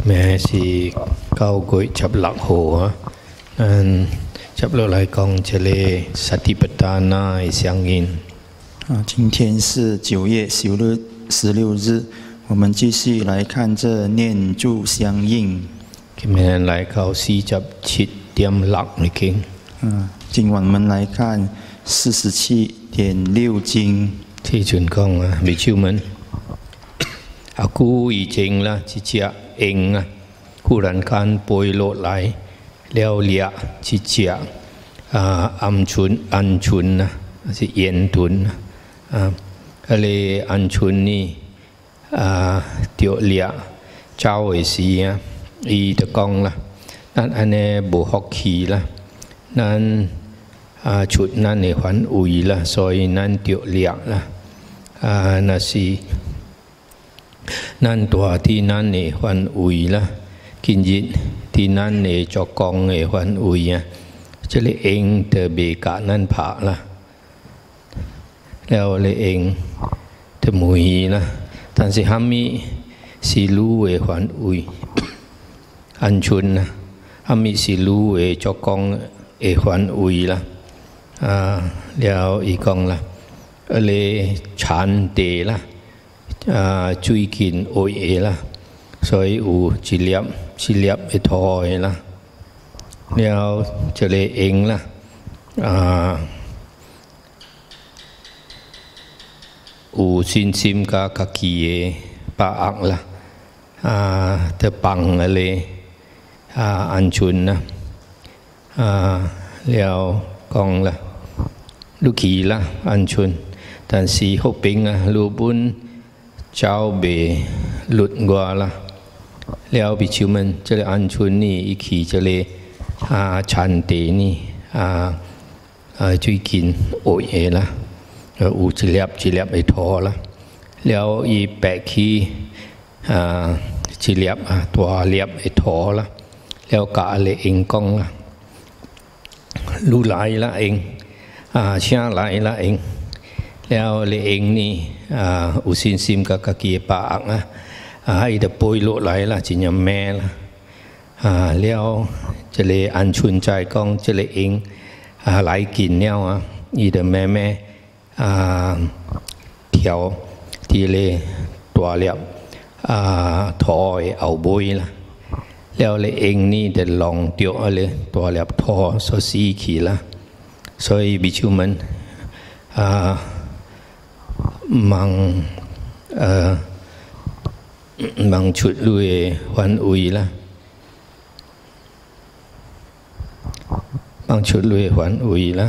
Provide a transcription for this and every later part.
แม่สิเก้ากุยจับหลักหัวจับเรา来讲这里สติปัฏฐาน相应今天是9月16日，我们继续来看这念住相应。 今天来考试จับชิดเตรียมหลักนี่กิง今晚我们来看47.6经。 ที่จุนกองบิชูมันอากูอีเจงละจิเจียเองคู่รันการปวยโลดไหลแล้วเลียจิเจียอัมชุนอันชุนนะสิเย็นทุนอะไรอันชุนนี่เตียวเลียเจ้าไอซีอีตะกองละนั่นอันนี้บุฮอกขีละนั่นชุดนั่นในขวัญอุยละซอยนั่นเตียวเลียละนาซีนั่นตัวที่นั่นในขวัญอุยละกินยินที่นั่นในจอกองในขวัญอุยจะเลยเองเตเบกะนั่นผาละแล้วเลยเองเตมุยละท่านสิฮามิสิลูเอขวัญอุยอันชุนนะฮามิสิลูเอจอกองเอขวัญอุยละแล้วอีกองละเลยฉันเตละจุยกินโอเอละสอยอูจิเลียบไอทอยละแล้วจะเลยเองละอูซินซิมกากะกีเอปะอักละเธอปังอะไรอันชุนนะแล้วกองละลูกขีละอันชุนแต่สีหกปิงลูบุญเจ้าเบหลุดกว่าละแล้วบิชิวมันจะเลยอันชุนนี่อีขีจะเลยชันเตนี่จุยกินโอเอละอูจิเลียบไอทอละแล้วอีแปะขีจิเลียบตัวเลียบไอทอละแล้วกะเลยเองกองละรู้หลายละเองเชื่อหลายละเองแล้วเลยเองนี่อุสินซิมกับกะกีปะอักให้เดปอยโลหลายละจิญญแม่ละแล้วจะเลยอันชุนใจกองจะเลยเองหลายกินเนี่ยอีเดแม่เที่ยวที่เลยตัวเลียบถอยเอาบุยละแล้วเลยเองนี่เดินลองเดียวเลยตัวเลียบทอโซซีขี่ละ所以比丘们มังชุดลุยวันอุยละมังชุดลุยวันอุยละ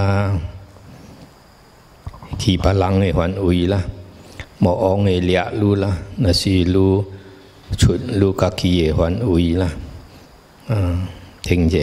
ขี่พลังในวันอุยละหมอองเอเลียลูละนาซีลูชุดลูกากีวันอุยละ听见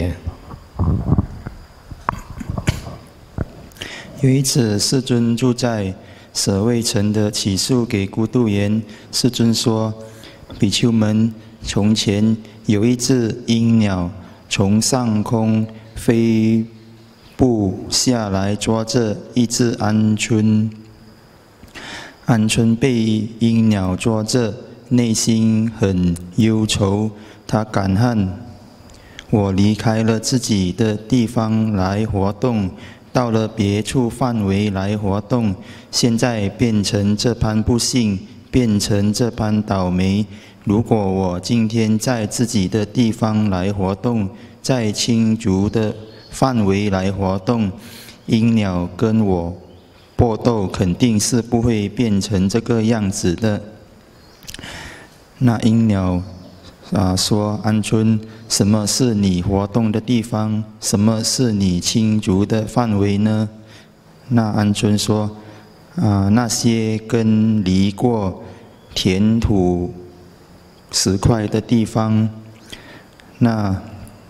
有一次，世尊住在舍卫城的起诉给孤独园。世尊说：“比丘们，从前有一只鹰鸟从上空飞步下来，捉着一只鹌鹑。鹌鹑被鹰鸟捉着，内心很忧愁。他感叹：我离开了自己的地方来活动。”到了别处范围来活动，现在变成这般不幸，变成这般倒霉。如果我今天在自己的地方来活动，在青竹的范围来活动，鹰鸟跟我搏斗，肯定是不会变成这个样子的。那鹰鸟说：“鹌鹑，什么是你活动的地方？什么是你青竹的范围呢？”那鹌鹑说：“那些根离过田土石块的地方。”那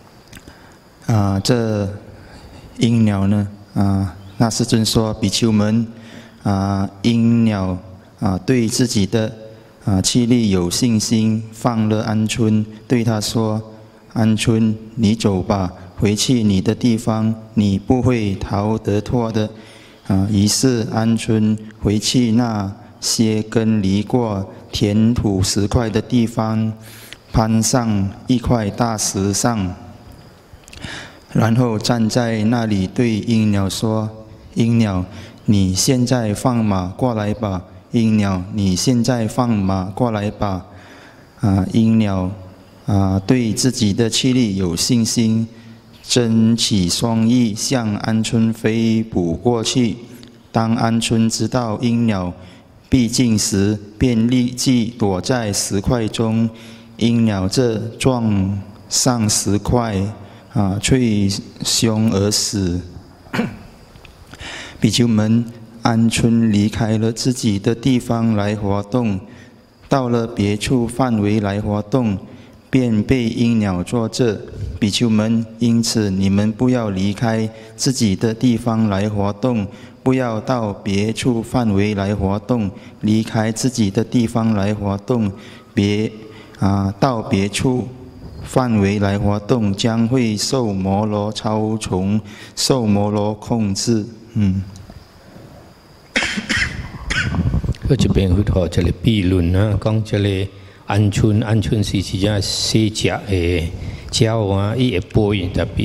这鹰鸟呢？那世尊说：“比丘们，鹰鸟对自己的气力有信心，放了鹌鹑，对他说：‘鹌鹑，你走吧，回去你的地方，你不会逃得脱的。’于是鹌鹑回去那些根离过田土石块的地方， 攀上一块大石上，然后站在那里对鹰鸟说：“鹰鸟，你现在放马过来吧！鹰鸟，你现在放马过来吧！”鹰鸟对自己的气力有信心，睁起双翼向鹌鹑飞捕过去。当鹌鹑知道鹰鸟逼近时，便立即躲在石块中。鹰鸟这撞上石块，脆胸而死。比丘们，鹌鹑离开了自己的地方来活动，到了别处范围来活动，便被鹰鸟捉着。比丘们，因此你们不要离开自己的地方来活动，不要到别处范围来活动。离开自己的地方来活动，到别处范围来活动，将会受摩罗操从，受摩罗控制。 ก็จะเป็นพุทธอจะเลยปีลุนนะกองจะเลยอัญชุนสีที่จะเสียเจ้าว่าอีป่วยแต่ปี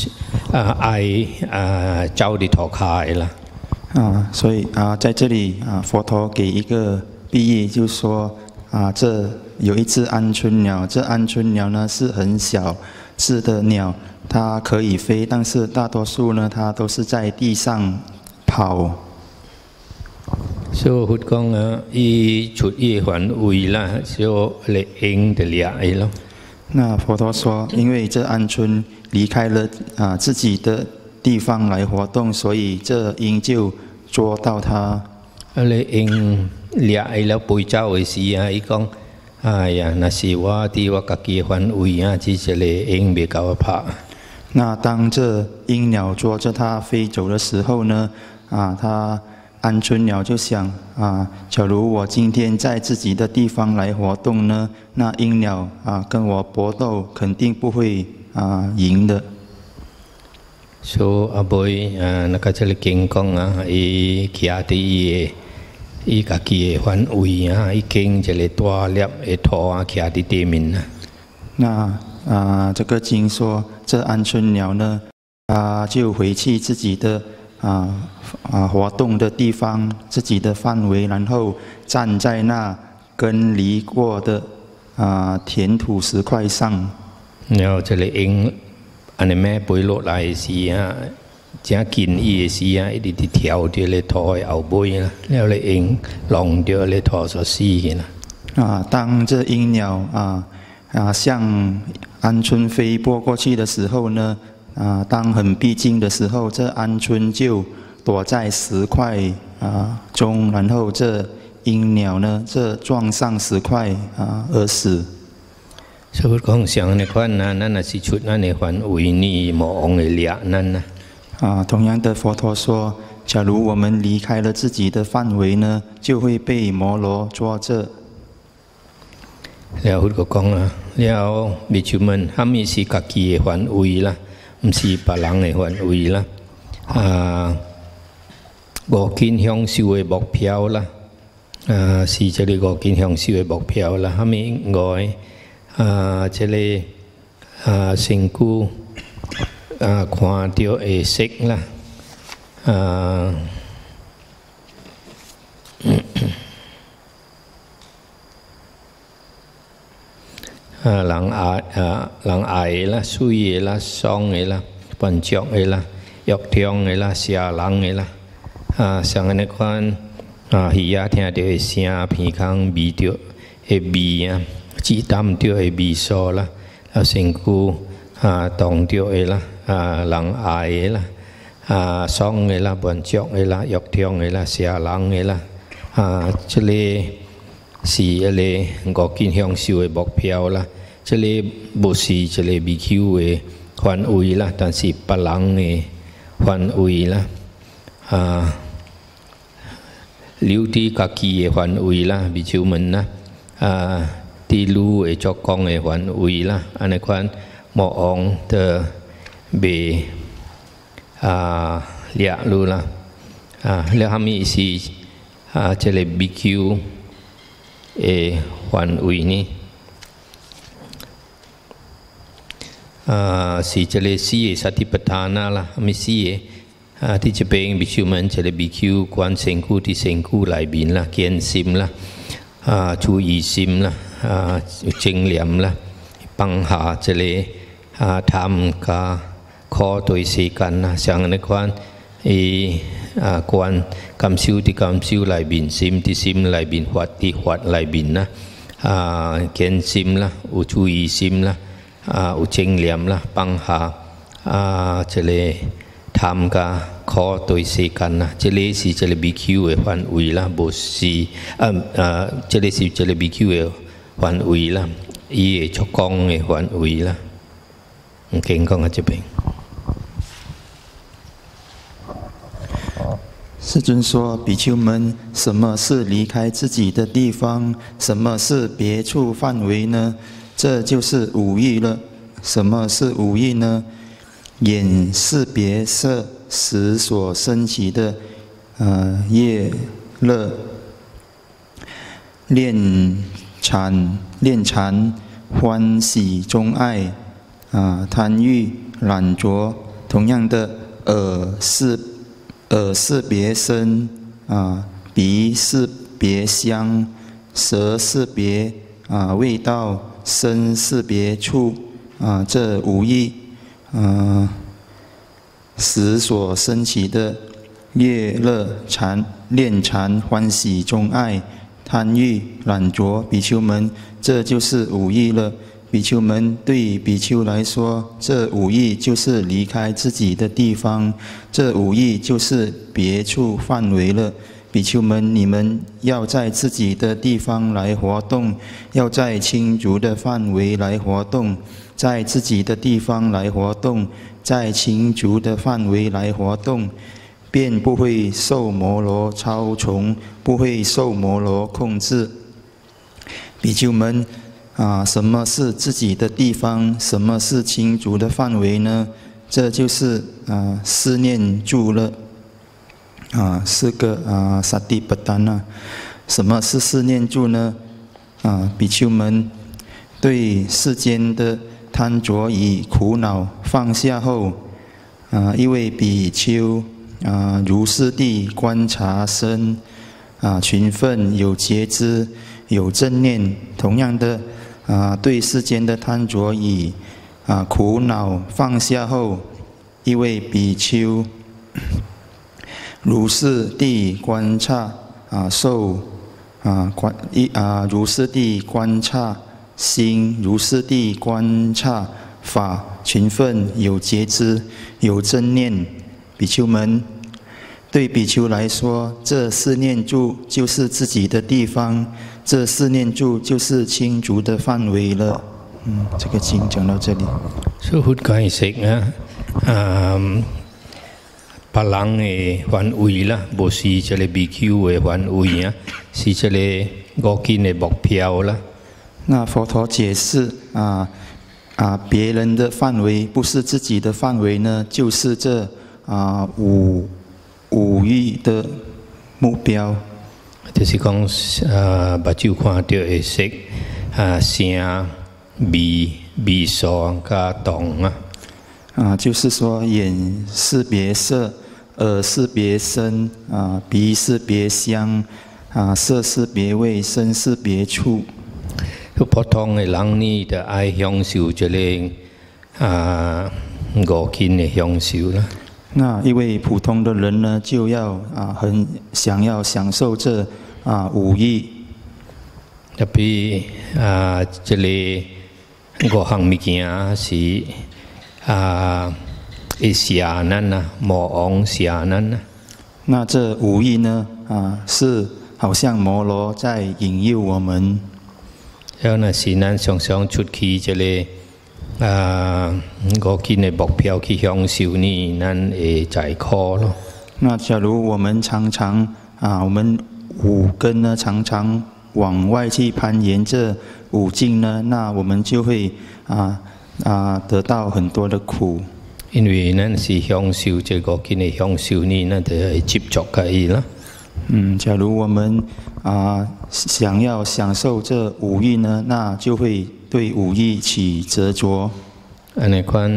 เจ้าที่ถอคายละ所以在这里佛陀给一个比喻，就是说这有一只鹌鹑鸟，这鹌鹑鸟呢是很小只的鸟，它可以飞，但是大多数呢它都是在地上跑。 所以พุทธกองอีชุดอีหวันอุยละ所以เลยเองแต่เลี้ยไอ้แล้ว那佛陀说，因为这鹌鹑离开了自己的地方来活动，所以这鹰就捉到它。 เลยเองเลี้ยไอ้แล้วปุยเจ้าไอ้สีอีกองอย่างน่าสิว่าที่ว่ากะกีหวันอุยที่จะเลยเองเบียกาวพระ那当这鹰鸟捉着它飞走的时候呢，它鹌鹑鸟就想假如我今天在自己的地方来活动呢，那鹰鸟跟我搏斗肯定不会赢的。 So aboy nakachaliking kong kiati kaki huan ui king jale tua liap toa kiati temin 那这个经说，这鹌鹑鸟呢，就回去自己的活动的地方，自己的范围，然后站在那跟离过的填土石块上。 然后这里因อันนี้แม่ปุยโลลายสีจะกินอีสีอีที่เที่ยวเดียวเลยทอยเอาบุยนะแล้วเลยเองลองเดียวเลยทอสสีนะ当这鹰鸟向鹌鹑飞拨过去的时候呢，当很逼近的时候，这鹌鹑就躲在石块中，然后这鹰鸟呢，这撞上石块而死。 สมมติของเสียงในควันนั่นน่ะสิชุดนั่นในควันอุยนี่หมอองเลียนั่นนะ同样的，佛陀说，假如我们离开了自己的范围呢，就会被摩罗捉着。 แล้วพุทธก็กองแล้วบิชุมันถ้ามีสีกักกีควันอุยละมันสีปะหลังในควันอุยละบอกกินห้องสิวบอกเพียวละสีจะได้บอกกินห้องสิวบอกเพียวละถ้ามีงอยจะเลยสิงกูควาเดียวเซ็กละหลังอายละซุยละซองละปัญจกละยกเทียงละเสียหลังละสังในควันหิยาเทียเดียวเสียพีคังบีเดียวบีจีตามเดียวบีโซละแล้วสิงกูตองเดียวละหลังอายละซองละปัญจกละยกเทียงละเสียหลังละจะเลยสีเลยก็กินห้องสิวบอกเพียวละจะเลยบุษีจะเลยบิคิวควันอุยละแต่สิปลังควันอุยละลิวที่กักกีควันอุยละบิชิวมันนะที่รู้จอกกองควันอุยละอันนี้ควันหมอองเตอเบเลียรู้ละแล้วทำมีสีจะเลยบิคิวควันอุยนี่是这个四个萨提ปทานะ啦，咪四个ที่จะเป็นบิชูมันจะเลยบิคิวกวนเซงคูที่เซงคูหลายบินละเกียนซิมละชูอีซิมละเจงเหลี่ยมละปังหาจะเลยทำกาคอตัวสีกันนะช่างในควันกวนกำซิวที่กำซิวหลายบินซิมที่ซิมหลายบินหวัดที่หวัดหลายบินนะเกียนซิมละอุชูอีซิมละอุเจงเหลี่ยมละปังหาจะเลยทำกาคอตัวสีกันนะจะเลยสิจะเลยบิคิวฟันอุยละบสีจะเลยสิจะเลยบิคิวฟันอุยละชกองฟันอุยละเก่งก็อาจจะเป็น世尊说：“比丘们，什么是离开自己的地方？什么是别处范围呢？这就是五欲了。什么是五欲呢？眼识别色识所生起的业乐、恋缠、欢喜、钟爱贪欲、染着。同样的，耳识别声鼻识别香，舌识别味道，身识别触这五欲识所生起的业乐恋缠欢喜钟爱贪欲染着。比丘们，这就是五欲了。比丘们，对比丘来说，这五欲就是离开自己的地方，这五欲就是别处范围了。比丘们，你们要在自己的地方来活动，要在清足的范围来活动，在自己的地方来活动，在清足的范围来活动，便不会受摩罗操从，不会受摩罗控制。比丘们，什么是自己的地方？什么是清足的范围呢？这就是思念住了。四个萨蒂ปทานะ。什么是思念住呢？比丘们对世间的贪着与苦恼放下后，一位比丘如是地观察身群分有觉知有正念。同样的对世间的贪着与苦恼放下后，一位比丘如是地观察如是地观察心，如是地观察法，群分有觉知有正念。比丘们，对比丘来说，这四念住就是自己的地方，这四念住就是清足的范围了。这个经讲到这里。 สุดท้ายสินะพลังวันอุยละบสีจะเลยบิคิววันอุยนะสีจะเลยก็กินบอกเพียวละ那佛陀解释别人的范围不是自己的范围呢，就是这五欲的目标。 就是讲把就看到会识声鼻所加动就是说眼识别色，耳识别声鼻识别香色识别味，身识别触。 ทุกพอทองในหลังนี้แต่ไอหยองสิวจะเลงก็กินในหยองสิวละ那一位普通的人呢，就要很想要享受这五欲。 แต่พี่จะเลก็หังมิกิอาสีเสียนั่นนะหมอองเสียนั่นนะ那这五欲呢是好像摩罗在引诱我们。 แล้วนะสีนั้นสองชุดขีจะเลยก็กินในบอกเพียวขี้หยองสิวนี่นั่นใจคอเนาะ那假如我们常常我们五根呢常常往外去攀岩这五境呢，那我们就会得到很多的苦。 因为นั่นสีหยองสิวจะก็กินในหยองสิวนี่นั่นจะจิบจอกกันละ假如我们想要享受这五欲呢，那就会对五欲起执着。 อันนี้คน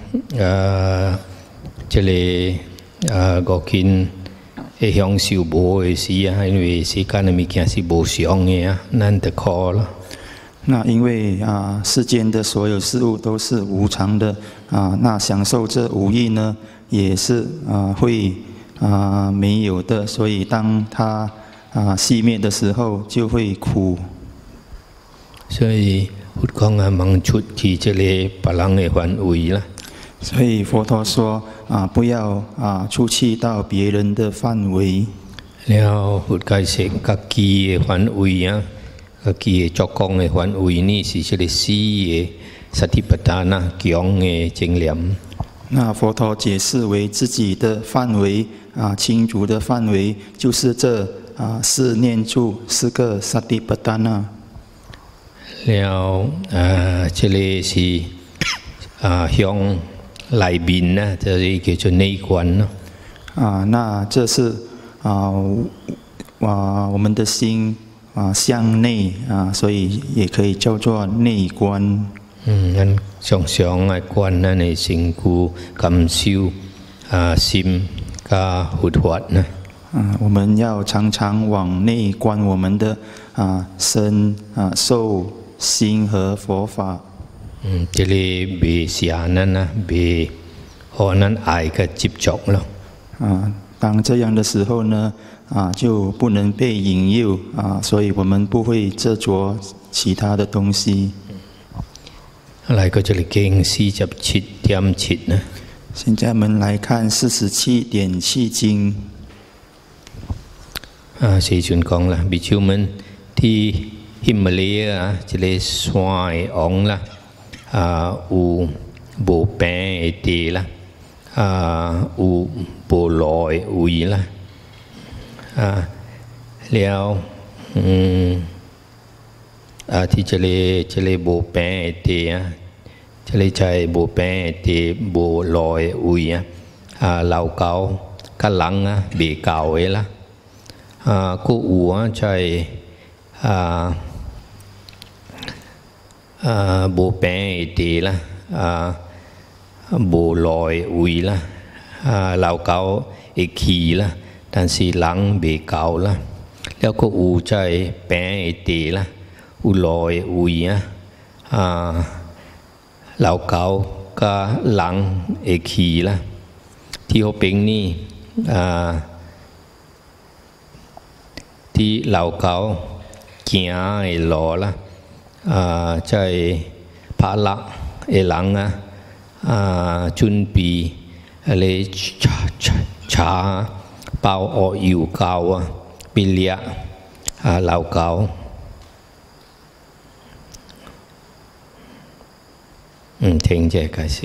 这里我見享受無嘅事啊，因為世間嘅物件是無常嘅啊，咱得靠咯。 那因为世间的所有事物都是无常的那享受这五欲呢，也是会没有的，所以当它熄灭的时候就会苦。 所以佛講盲出去這裡別人嘅範圍啦。 所以佛陀說不要出去到別人的範圍。 了佛解釋家己嘅範圍啊，家己嘅作工嘅範圍呢，是這個四嘅薩提帕達那強嘅正念。 那佛陀解釋為自己的範圍清楚的範圍，就是這四念處四個薩提帕達那。 了這裡是向內面呢，這裡叫做內觀咯。 那這是我們的心向內所以也可以叫做內觀。 咱常常來觀咱嘅身軀感受心加佛法呢。 我們要常常往內觀我們的身受心和佛法。 這裡別想咱啊，別和咱愛嘅接觸咯。 當這樣的時候呢，就不能被引誘所以我們不會執着其他的東西。 來個這裡經47.7呢。 現在我們來看47.7經。 世尊講啦，比丘們ที่ฮิมาลัย這裡山嘅昂啦，有無邊嘅地啦，有無路嘅位啦，了ที่這裡無邊嘅地啊，這裡就係無邊嘅地無路嘅位老狗กับหลัง別เก่า嘅啦。ก็อูใจโบแปงดีละโบลอยอุยละเราเกาขี่ละ但是หลังเบเก่าละแล้วก็อูใจแปงดีละอูลอยอุยเราเกาก็หลังขี่ละที่เขาเป็นนี่ที่เราเขาเกียร์หล่อละใจพาละหลังจุนปีอะไรชาเป่าออกอยู่เก่าปิเลียเราเขา聽這個是。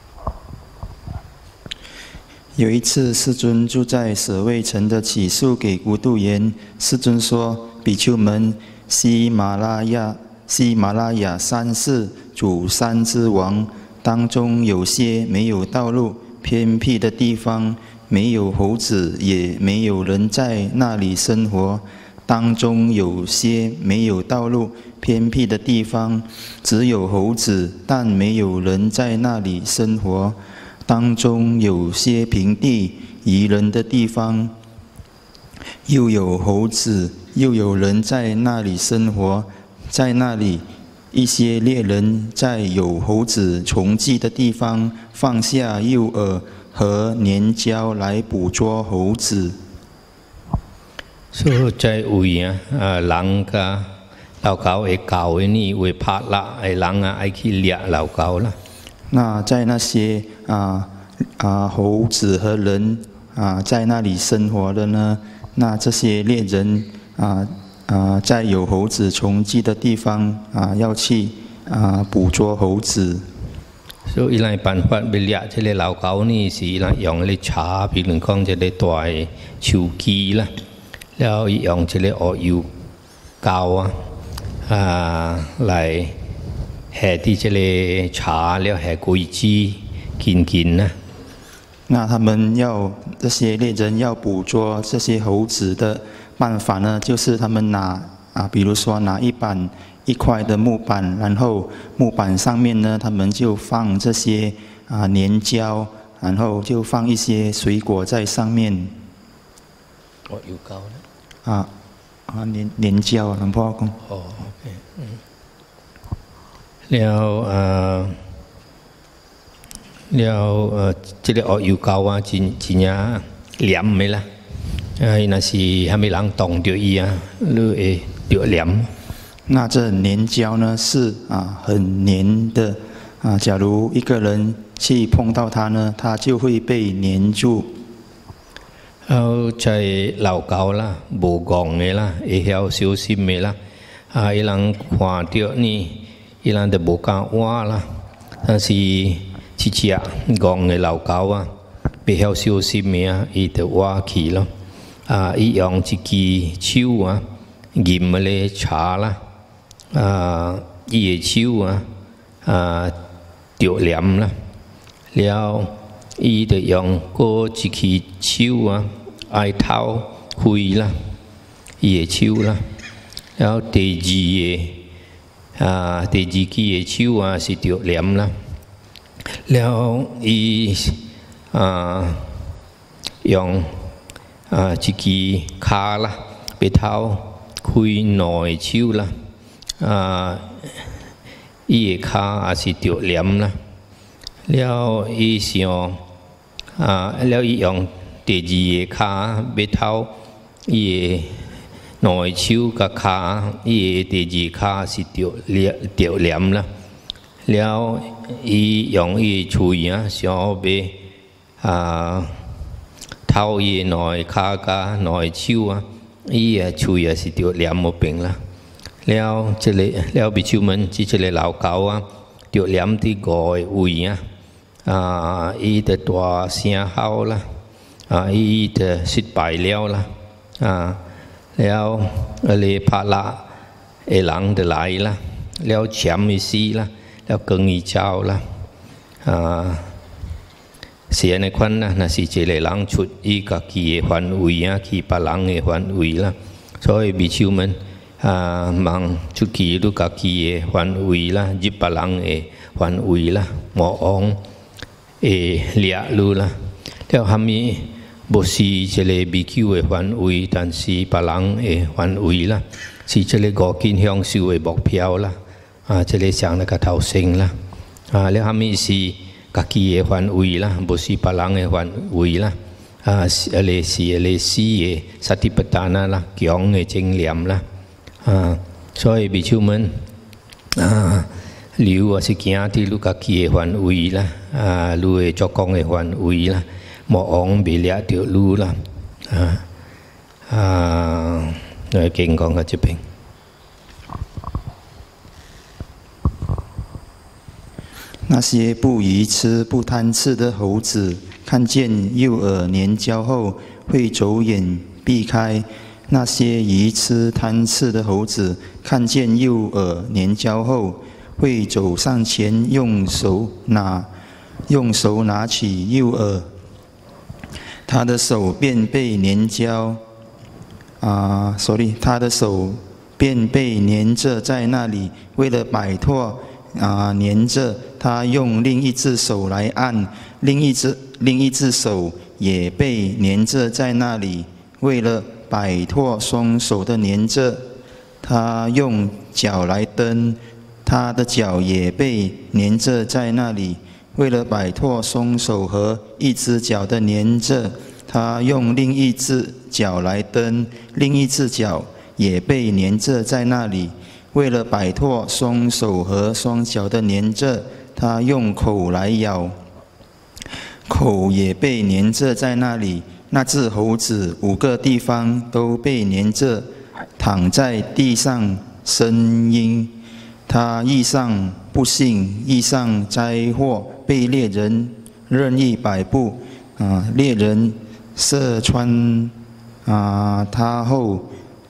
有一次，世尊住在舍衛城的祇樹給孤獨園。世尊說：比丘們，喜馬拉雅山是主山之王，當中有些沒有道路，偏僻的地方，沒有猴子，也沒有人在那裡生活。當中有些沒有道路，偏僻的地方，只有猴子，但沒有人在那裡生活。當中有些平地宜人的地方，又有猴子，又有人在那裡生活。在那裡，一些獵人在有猴子叢集的地方放下誘餌和粘膠來捕捉猴子。 所以在位人家老狗會搞嘅呢，會拍啦，人愛去獵老狗啦。 那在那些猴子和人在那裡生活的呢？那這些獵人在有猴子叢集的地方要去捕捉猴子。 所以來辦法ไป獵這類老狗呢，是來用嚟查，譬如講這類大樹枝啦，แล้ว用這類惡油膠嚟下啲這類茶，แล้ว下桂枝กิน呢。 那他們這些獵人要捕捉這些猴子的辦法呢，就是他們比如說拿一板一块的木板，然后木板上面呢，他们就放这些粘胶，然后就放一些水果在上面。 有胶呢？粘胶，หลวงพ่อคงโอเคแล้ว这个有胶啊，真呀黏没啦？那是还没人动到伊啊，你会着黏。 那这粘胶呢是很黏的假如一个人去碰到它呢，它就会被粘住。 ใช้เหล่าเก่าละโบกองไงละเอเฮลซิวซิมไงละอีหลังขวาเดียวนี่อีหลังเดโบกาว่าละถ้าสิชิชิะกองไงเหล่าเก่าอ่ะเอเฮลซิวซิมไงอีเดว่าขี่แล้วอียองจิกีชิวอ่ะกิมมาเลยชาละอีชิวอ่ะเดียวแหลมละแล้วอีเดียองก็จิกีชิวอ่ะไอเท้าคุยละเย่ชิวละแล้วเตจีเตจีกี่เย่ชิวสิเดียวแหลมละแล้วอียองจิกีขาละไปเท้าคุยหน่อยชิวละอีขาสิเดียวแหลมละแล้วอีเสียงแล้วอียอง第二个卡要头，伊内手甲卡，伊第二卡是着黏啦。了，伊用伊喙想要头伊内卡甲内手伊喙是着黏无平啦。了，这个了比丘们，这个老狗着黏伫个胃伊的大声吼啦。อีจะสิทธิ์ไปแล้วล่ะแล้วเลยพาละหลังเดลัยล่ะแล้วแชมอีซีล่ะแล้วเกิงอีเจ้าล่ะเสียในควันนะสิเจริญหลังชุดอีกกี่หวันอุยกี่ปะหลังหวันอุยล่ะ所以比丘们忙ชุดกี่ดูกกี่หวันอุยล่ะจิบปะหลังหวันอุยล่ะหมอองเลียรู้ล่ะแล้วทำมี不是这个比丘的范围，但是别人的范围啦，是这个五根享受的目标啦。这个上那个头先啦。了下面是家己的范围啦，不是别人的范围啦。是死的萨提ปทาน啦，强的正念啦。所以比丘们留是行伫你家己的范围啦，你的作工的范围啦。หมอองบีเลียเดียวรู้ละเก่งกองก็จะเป็น那些不愚痴、不贪吃的猴子，看见诱饵粘胶后，会走远避开；那些愚痴、贪吃的猴子，看见诱饵粘胶后，会走上前，用手拿起诱饵。他的手便被粘胶他的手便被粘着在那里。为了摆脱粘着，他用另一只手来按，另一只手也被粘着在那里。为了摆脱双手的粘着，他用脚来蹬，他的脚也被粘着在那里。为了摆脱双手和一只脚的粘着，他用另一只脚来蹬，另一只脚也被粘着在那里。为了摆脱双手和双脚的粘着，他用口来咬，口也被粘着在那里。那只猴子5个地方都被粘着，躺在地上呻吟。他遇上不幸，遇上灾祸，被猎人任意摆布，猎人射穿他后，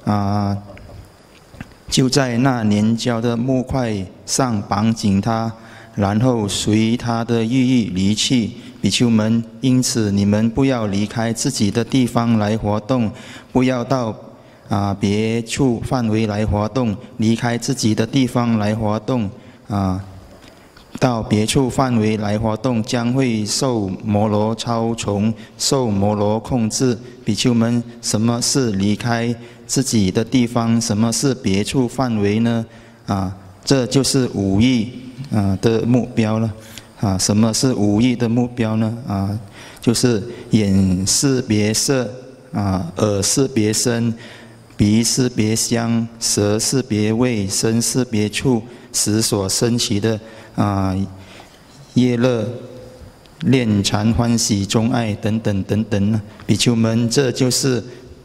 就在那粘胶的木块上绑紧他，然后随他的寓意离去。比丘们，因此你们不要离开自己的地方来活动，不要到别处范围来活动，离开自己的地方来活动到别处范围来活动，将会受摩罗操从，受摩罗控制。比丘们，什么是离开自己的地方？什么是别处范围呢？这就是五欲的目标了。什么是五欲的目标呢？就是眼识别色，耳识别声，鼻识别香，舌识别味，身识别触，使所生起的业乐、恋禅、欢喜、钟爱等等等等。比丘们，这就是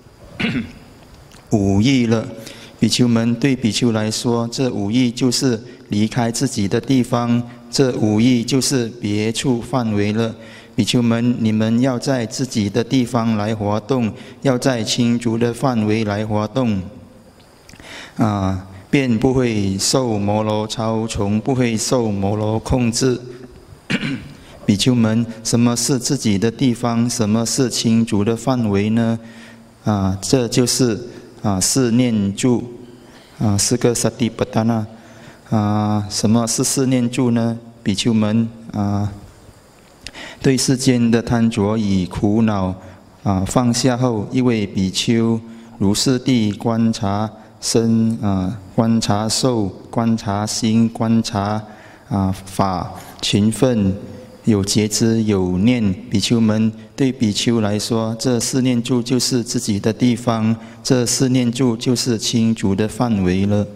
五欲了。比丘们，对比丘来说，这五欲就是离开自己的地方，这五欲就是别处范围了。比丘们，你们要在自己的地方来活动，要在清足的范围来活动，便不会受摩罗操从，不会受摩罗控制。比丘们，什么是自己的地方？什么是清足的范围呢？这就是四念住，是个萨提巴达那。什么是四念住呢？比丘们，对世间的贪着与苦恼放下后，一位比丘如是地观察身，观察受，观察心，观察法群分，有觉知，有念。比丘们，对比丘来说，这四念住就是自己的地方，这四念住就是清足的范围了。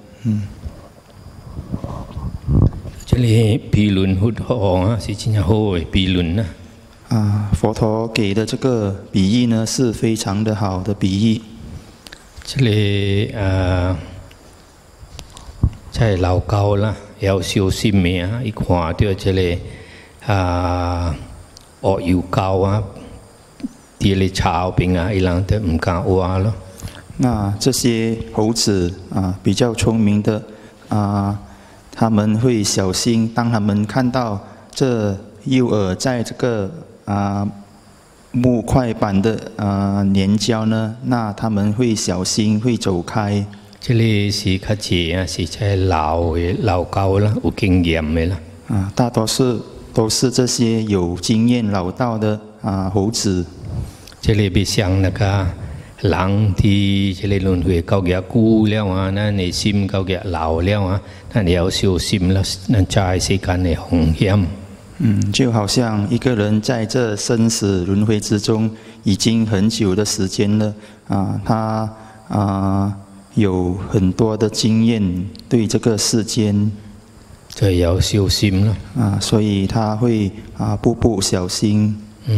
这里比论很好是真好的比论呢。 佛陀给的这个比喻呢，是非常的好的比喻。 这里在老高啦，要小心咩一看到这里學要教啲嚟炒餅伊人都唔敢話咯。 那这些猴子比较聪明的他们会小心，当他们看到这诱饵在这个木块板的粘胶呢，那他们会小心，会走开。 这里是较济是在老高啦，有经验的啦。 大多数都是这些有经验老道的猴子。 这里比像那个人ที่这里轮回夠嘅久了那你心夠嘅老了那你要小心啦，那在世間嘅風險。 就好像一个人在这生死轮回之中已经很久的时间了他有很多的经验，对这个世间， 这要小心了所以他会步步小心。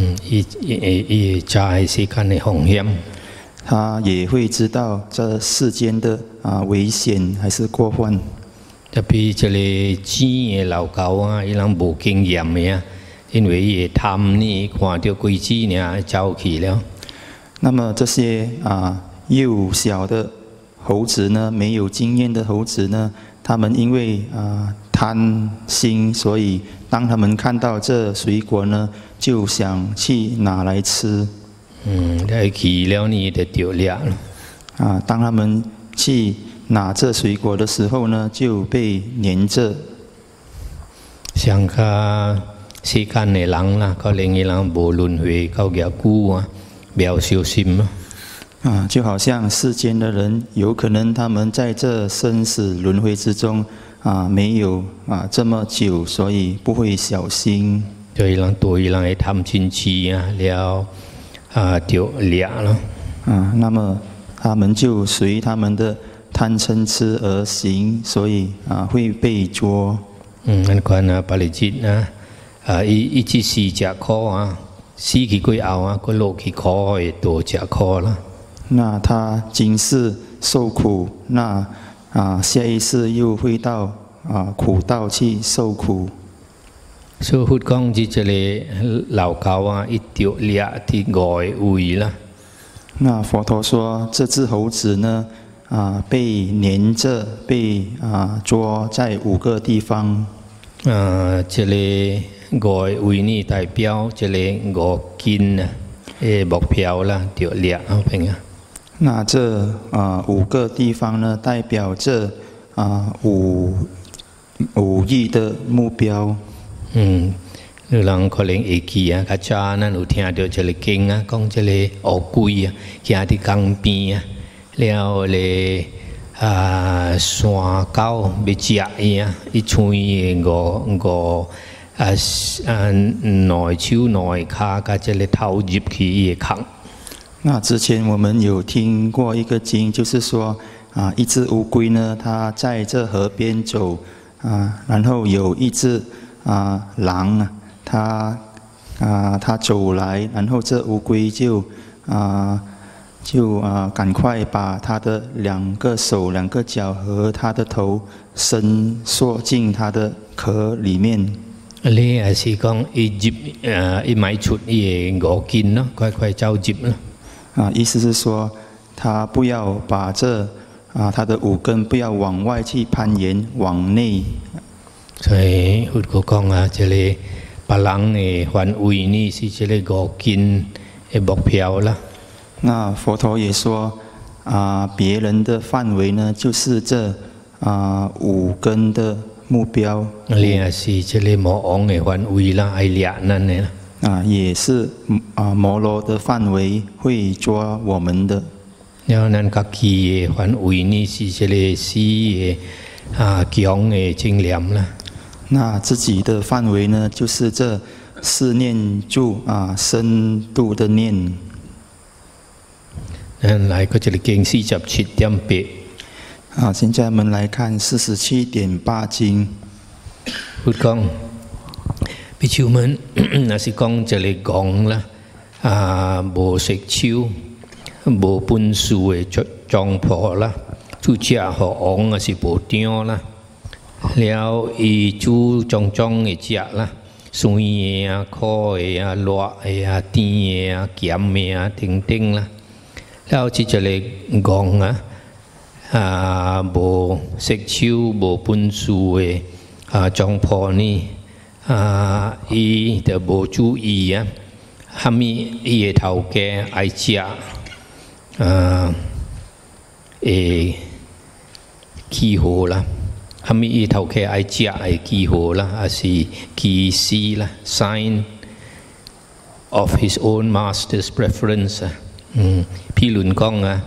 在世間嘅風險， 他也會知道這世間的危險還是過患。 特別這裡錢嘅老狗伊人無經驗嘅因為伊貪呢，看到鬼子呢走去了。 那麼這些幼小的猴子呢，沒有經驗的猴子呢，他們因為貪心，所以當他們看到這水果呢，就想去拿來吃。 去了你就丟了當他們去拿這水果的時候呢，就被黏着。 像個世間嘅人啦，可能伊人無輪迴夠嘅久不要小心就好像世間的人，有可能他們在這生死輪迴之中沒有這麼久，所以不會小心。 對人對人會貪嗔癡了丟了咯。 那麼他們就隨他們的貪嗔癡而行，所以會被捉。 難怪巴利節一至4隻科死去過後佢落去科會多隻科啦。 那他今世受苦，那下一世又會到苦道去受苦。 所以佛講即這裡老狗一丟了啲外圍啦。 那佛陀說，這隻猴子呢，被黏着，被捉在5個地方。 這裡外圍呢代表這裡5件目標啦，丟了平那这5个地方呢，代表这5亿的目标。 有人可能会记啊，较早咱有听到一个经啊，讲这个乌龟啊，行伫江边啊，了咧山狗要食伊啊，伊喙的五内手内脚甲这个头入去伊的孔。 那之前我们有听过一个经，就是说一只乌龟呢，它在这河边走然后有一只狼啊。他走来，然后这乌龟就赶快把他的2个手、2个脚和他的头伸缩进他的壳里面。 你也是讲伊迈出伊的5根咯，快走入咯。 意思是说，他不要把他的5根不要往外去攀岩，往内。 所以佛陀讲啊，这个。别人的范围呢是这个5根的目标啦。 那佛陀也说，别人的范围呢，就是这5根的目标。 你也是这个魔王的范围啦，爱掠咱的啦。 也是摩罗的范围会抓我们的。 然后咱家己的范围呢是这个死的强的正念啦。 那自己的范围呢，就是这4念住深度的念。 来个这个经47.8。 现在我们来看47.8经。 佛讲，比丘们那是讲这个讲啦，无食手，无本事的状破啦，主食和王也是无张啦。了，伊煮种的食啦，酸的苦的辣的甜的咸的等等啦。了，即个讲无食手无本事的种破呢，伊就无注意虾米伊的头家爱食会起火啦。虾米伊头家爱食的记号啦，还是记事啦 ？Sign of his own master's preference 譬如講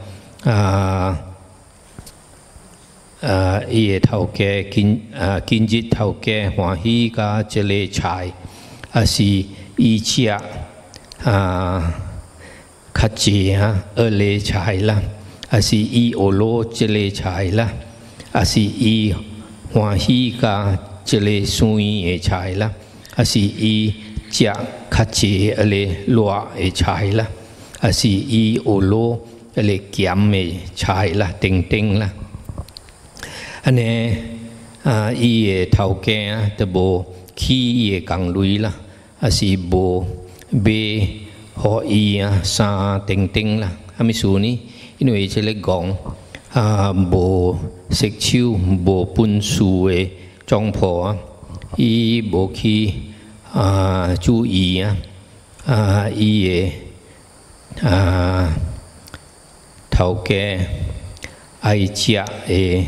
伊的頭家今日頭家歡喜甲這個菜，還是伊食較濟二類菜啦，還是伊學羅這類菜啦，還是伊歡喜甲這個酸的菜啦，還是伊食較濟個辣的菜啦，還是伊學羅個鹹的菜啦，等等啦。安尼伊的頭家都無起伊的工類啦，還是無買互伊衫等等啦。阿咪說呢？因為這個講無食手無本事的狀況伊無去注意伊的頭家愛食的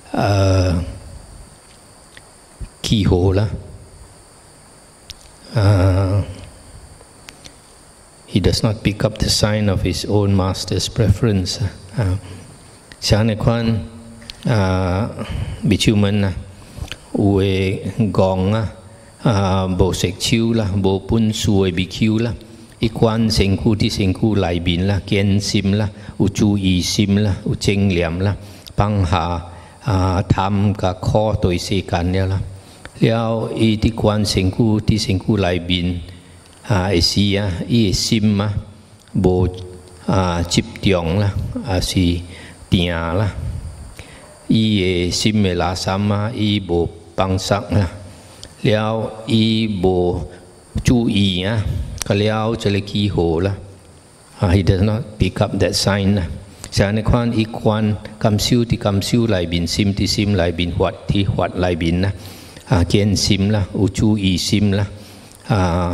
記號啦。He does not pick up the sign of his own master's preference. 像你看比丘們有會講無食手啦，無本事的比丘啦，伊觀身軀啲身軀內面啦，見心啦，有注意心啦，有正念啦，放下貪甲苦對世間啦，了伊啲觀身軀啲身軀內面會是伊嘅心無集中啦，還是定啦，伊嘅心嘅垃圾伊無放鬆啦，了伊無注意個了這個記號啦，he does not pick up that sign 啦。像你看伊觀感受啲感受內面，心啲心內面，法啲法內面啦，見心啦，有注意心啦，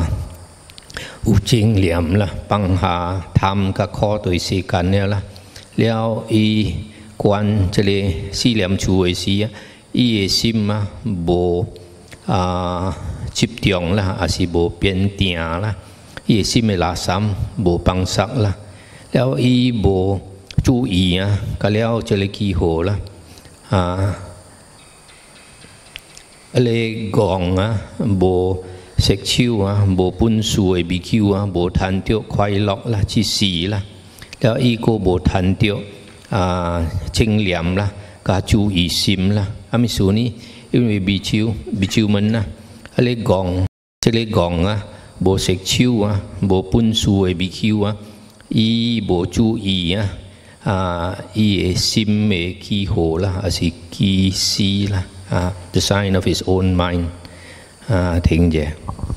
有正念啦，放下貪甲苦對世間啦。 了伊观这个四念处的时啊，伊的心啊无集中啦，还是无变定啦，伊的心的垃圾无放松啦，了伊无注意啊，甲了这个记号啦咧讲啊，无食手啊，无本事的秘笈啊，无贪着快乐啦，即时啦，了伊个无贪着正念啦，甲注意心啦，咪说呢？因为秘笈们啊，咧讲，即咧讲啊，无食手啊，无本事的秘笈啊，伊无注意啊，伊的心的记号啦，还是记思啦。The sign of his own mind， 听着。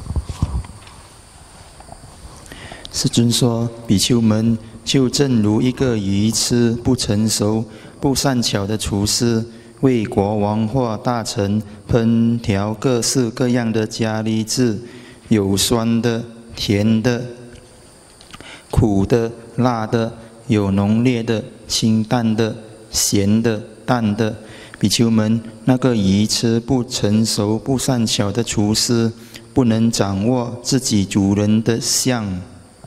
世尊说：“比丘们，就正如一个愚痴、不成熟、不善巧的厨师，为国王或大臣烹调各式各样的佳丽质，有酸的、甜的、苦的、辣的，有浓烈的、清淡的、咸的、淡的。比丘们，那个愚痴、不成熟、不善巧的厨师，不能掌握自己主人的相。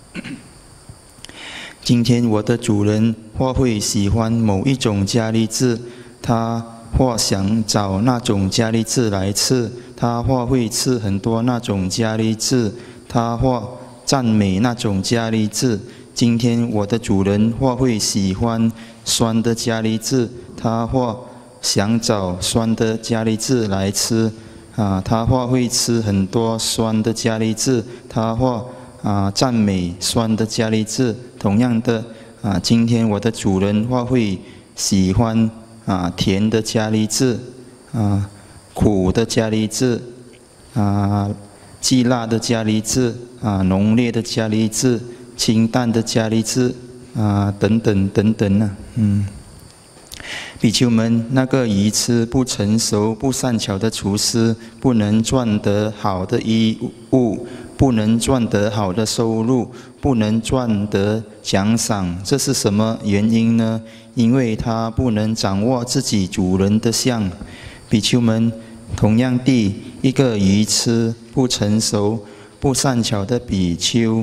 今天我的主人或会喜欢某一种佳丽质，他或想找那种佳丽质来吃，他或会吃很多那种佳丽质，他或赞美那种佳丽质。今天我的主人或会喜欢酸的佳丽质，他或想找酸的佳丽质来吃，他或会吃很多酸的佳丽质，他或赞美酸的佳丽质。同样的，今天我的主人或会喜欢甜的佳丽质，苦的佳丽质，极辣的佳丽质，浓烈的佳丽质，清淡的佳丽质，等等等等比丘们，那个愚痴、不成熟、不善巧的厨师，不能赚得好的衣物，不能赚得好的收入，不能赚得奖赏，这是什么原因呢？因为他不能掌握自己主人的相。比丘们，同样地，一个愚痴、不成熟、不善巧的比丘，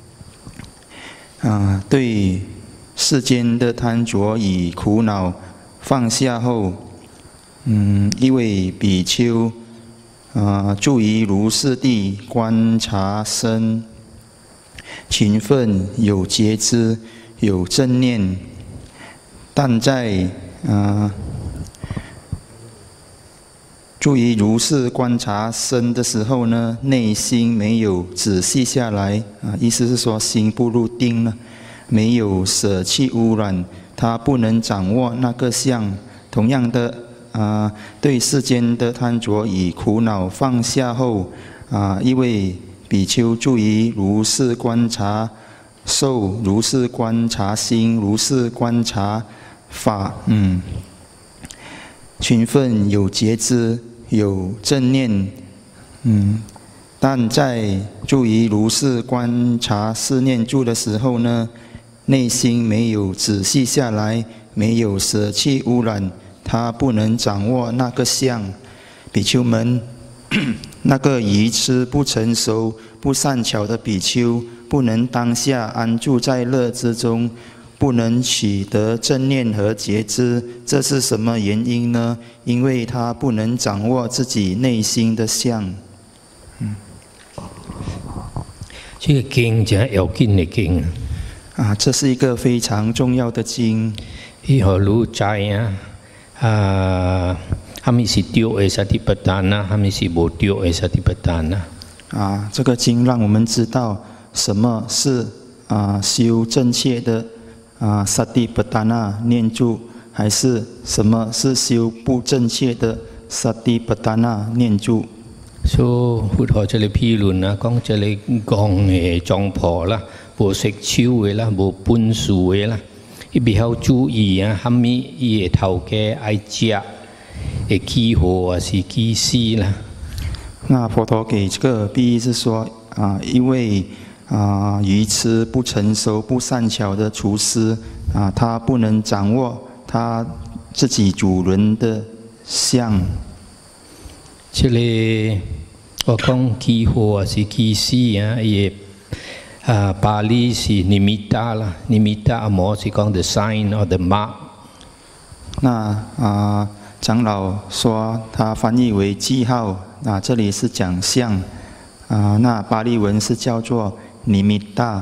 对世间的贪着与苦恼放下后，一位比丘，住于如是地观察身，勤奋有觉知，有正念，但在住于如是观察身的时候呢，内心没有仔细下来，意思是说心不入定了，没有舍弃污染。他不能掌握那个相。同样的，对世间的贪着与苦恼放下后，一位比丘住于如是观察受、如是观察心、如是观察法，勤奋有觉知，有正念，但在住于如是观察思念住的时候呢，内心没有仔细下来，没有舍弃污染，他不能掌握那个相。比丘们，那个愚痴、不成熟、不善巧的比丘，不能当下安住在乐之中，不能取得正念和觉知，这是什么原因呢？因为他不能掌握自己内心的相。 这个经真要紧的经。 这是一个非常重要的经。 伊何如知哈咪是对的萨提巴达那，哈咪是无对的萨提巴达那。 这个经让我们知道什么是修正确的萨提巴达那念住，还是什么是修不正确的萨提巴达那念住。 พุทธเจริญพิรุณนะก้องเจริญกองจองพอละบ่เซ็กชิวเวละบ่ปุ้นสูเวละอีบิเฮาจูอีฮัมมีอีเท่าแก่ไอเจียกีโห是กีซี啦。 那佛陀给这个比喻是说，一位愚痴、不成熟、不善巧的厨师他不能掌握他自己主人的相。 这里我讲基火还是基师也巴利是尼米达啦，尼米达阿摩是讲 the sign or the mark。 那长老说他翻译为记号，这里是讲相，那巴利文是叫做尼米达。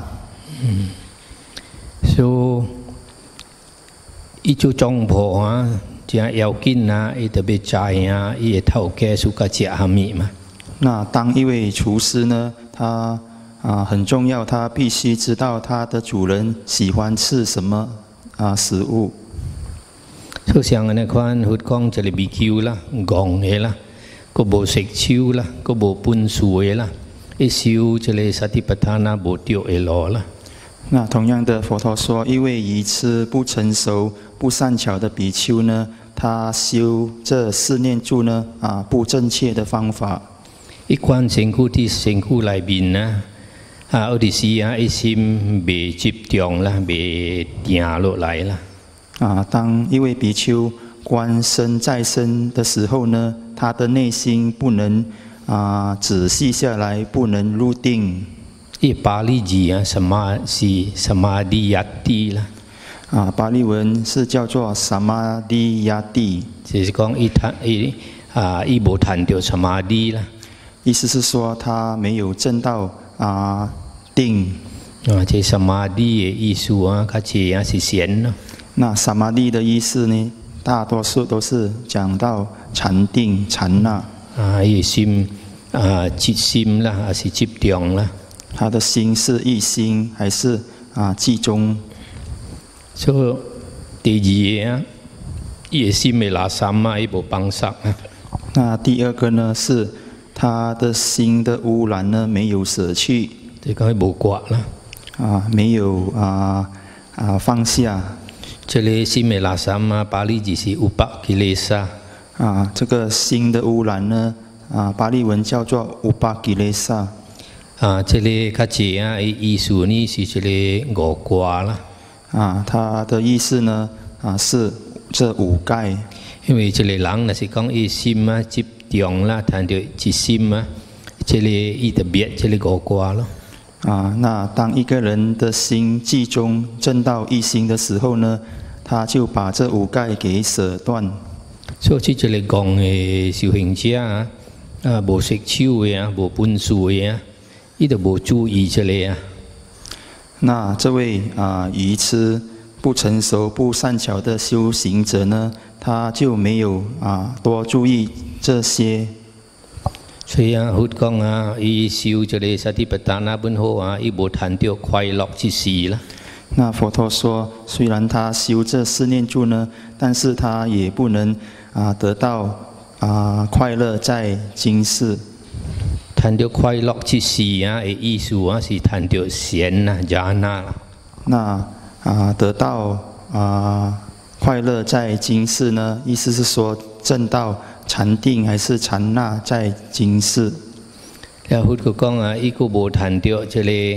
So， 伊就中婆真要紧伊特别知伊头家是个食虾米嘛。 那当一位厨师呢，他很重要，他必须知道他的主人喜欢吃什么食物。 就像那款佛讲这里 BQ 啦、讲的啦，个无食手啦，个无半水啦，一修这里萨提巴塔那无掉一路啦。 那同样的，佛陀说，一位愚痴、不成熟、不善巧的比丘呢，他修这四念住呢，不正确的方法。 一关身躯ที่身躯内面有啲时一心未集中啦，未定落来啦。 当一位比丘观身在身的时候呢，他的内心不能仔细下来，不能入定。 一巴利字什么是什么地亚地啦？ 巴利文是叫做萨玛迪亚蒂， 就是讲伊无谈到萨玛迪啦。 意思是说他没有证到定。 这萨玛迪的意思较济是闲咯。 那萨玛蒂的意思呢，大多数都是讲到禅定、禅那。 伊心集心啦，还是集中啦？ 他的心是一心还是集中？ 所以第二伊心没拉三伊无帮上。 那第二个呢，是他的心的污染呢没有舍去， 这讲无挂啦。 没有放下。 这里心没拉三巴利字是乌巴吉雷萨。 这个心的污染呢，巴利文叫做乌巴吉雷萨。 这里较济意思呢是这里五挂啦。 他的意思呢，是这五盖。 因为这里人若是讲伊心集中啦，谈到一心这里伊特别这里五挂咯。 那当一个人的心集中正到一心的时候呢，他就把这五盖给舍断。 所以这里讲的修行者无食手的无本水的伊就无注意这里那这位愚痴、不成熟、不善巧的修行者呢，他就没有多注意这些。 所以佛讲伊修这里萨提巴达那本好伊无谈到快乐之事啦。 那佛陀说，虽然他修这四念住呢，但是他也不能得到快乐在今世。 谈到快乐之事的意思是谈到贤迦那啦。 那得到快乐在今世呢，意思是说证到禅定还是禅那在今世。 佛陀讲伊个无谈到这里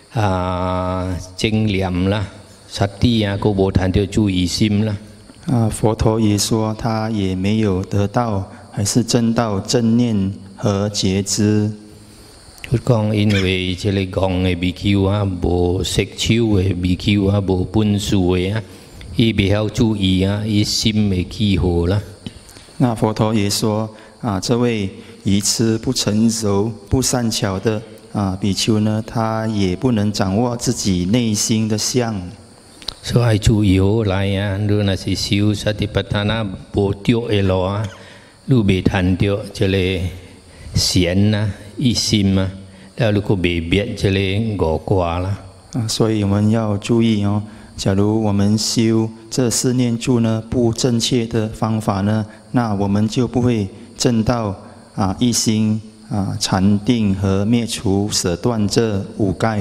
正念啦、萨地个无谈到注意心啦。 佛陀也说他也没有得到还是证到正念和觉知。 佛讲因为这里讲的 BQ 无食手的 BQ 无本事的伊袂晓注意伊心的起好啦。 那佛陀也说这位愚痴、不成熟、不善巧的比丘呢，他也不能掌握自己内心的相。 所以注意好来如果是修萨提巴达那无掉的路如未谈到这里贤一心如果未别这里五挂啦。 所以我们要注意假如我们修这四念住呢不正确的方法呢，那我们就不会证到一心禅定和灭除舍断这五盖。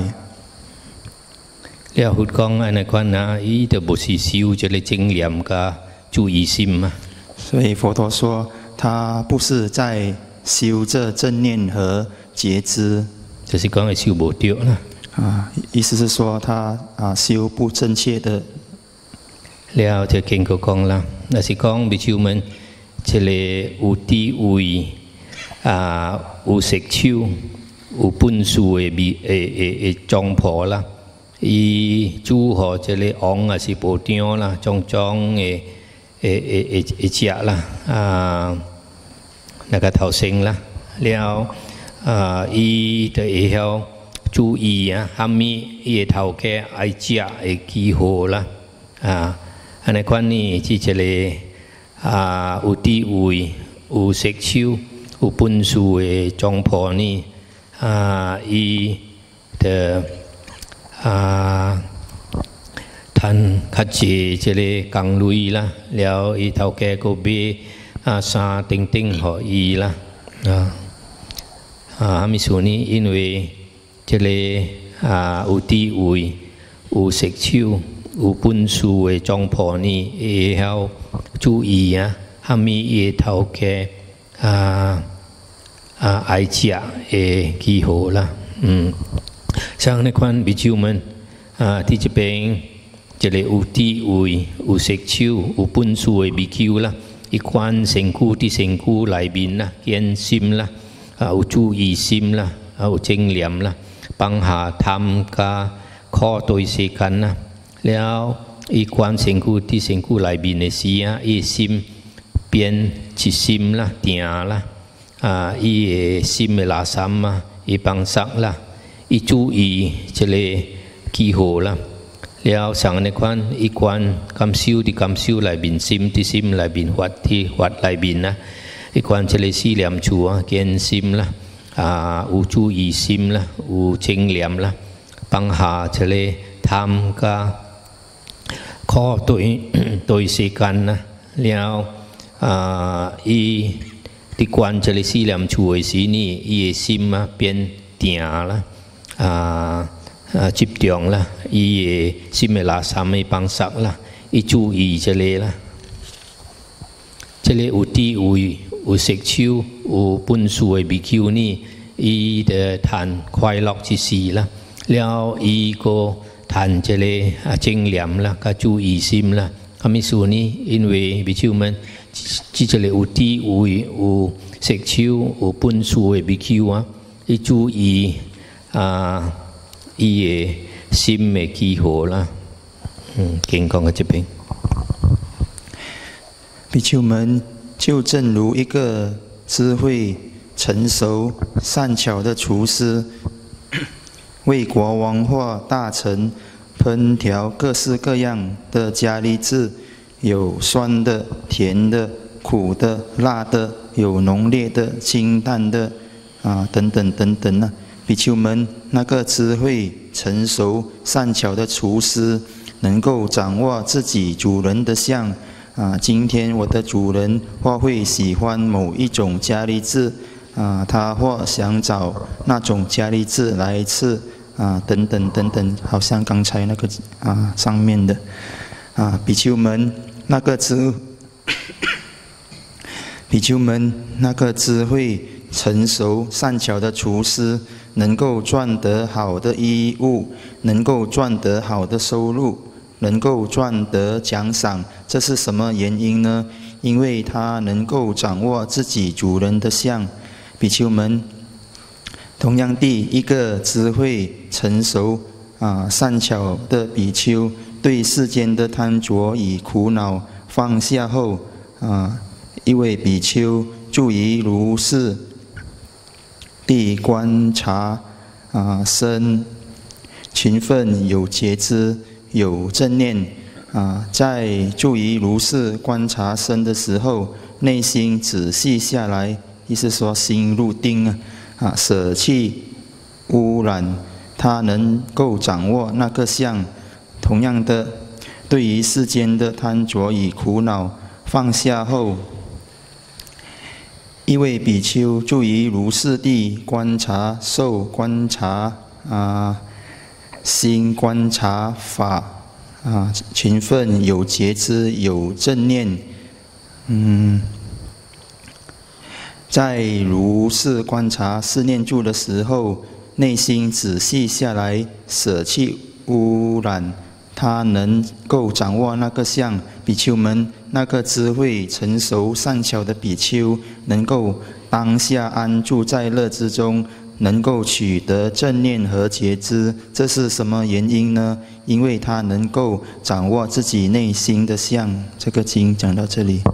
佛讲安尼款伊就不是修这里正念甲注意心所以佛陀说他不是在修这正念和觉知， 就是讲修无对啦。 意思是说他修不正确的。 了就经过讲啦，那是讲比丘们这个有智慧有识手有本事的庄婆啦，伊祝贺这个王也是部长啦，种种的食啦那个头先啦，了伊就会晓注意虾米伊的头家爱食的记号啦安尼款呢，即这个有智慧、有识手、有本事的庄婆呢，伊的赚较济即个工类啦，了伊头家个买衫等等互伊啦咪说呢，因为即个有智慧、有识手。有本事的庄婆呢，会晓注意虾米伊的头家爱食的记号啦。像那款比丘们伫这边，一个有智慧、有识手、有本事的比丘啦，伊观身躯伫身躯内面啦，见心啦，有注意心啦，有正念啦，放下贪加苦对世间啦。了，伊观身躯伫身躯内面的时伊心变一心啦、定啦，伊的心的拉三伊放松啦，伊注意这个记号啦。了，上那款伊观感受伫感受内面，心伫心内面，法伫法内面啦。伊观这个四念处见心啦，有注意心啦，有正念啦，放下这个贪加。苦对世间啦，了伊伫观这个四念处的时呢，伊的心变定啦，集中啦，伊的心的拉三的放松啦，伊注意这个啦，这个有智慧、有识手、有本事的比丘呢，伊的谈快乐之事啦，了伊个。谈这个正念啦，甲注意心啦，阿弥陀呢？因为比丘们，即这个有智慧、有识手、有本事的比丘伊注意伊的心的记号啦。经讲到这边， 比丘们就正如一个智慧、成熟、善巧的厨师。为国王或大臣烹调各式各样的佳丽制，有酸的、甜的、苦的、辣的，有浓烈的、清淡的，等等等等比丘们，那个智慧、成熟、善巧的厨师，能够掌握自己主人的相。今天我的主人或会喜欢某一种佳丽制，他或想找那种佳丽制来吃。等等等等，好像刚才那个上面的比丘们那个智慧成熟善巧的厨师，能够赚得好的衣物，能够赚得好的收入，能够赚得奖赏，这是什么原因呢？因为他能够掌握自己主人的相。比丘们。同样地，一个智慧成熟、善巧的比丘，对世间的贪着与苦恼放下后，一位比丘住于如是地观察身，勤奋有觉知，有正念。在住于如是观察身的时候，内心仔细下来，意思说心入定舍弃污染，他能够掌握那个相。同样的，对于世间的贪着与苦恼放下后，一位比丘住于如是地观察受观察心观察法勤奋有觉知有正念。在如是观察四念住的时候， 内心仔细下来，舍弃污染，他能够掌握那个相。比丘们，那个智慧成熟善巧的比丘，能够当下安住在乐之中，能够取得正念和觉知。这是什么原因呢？因为他能够掌握自己内心的相。这个经讲到这里。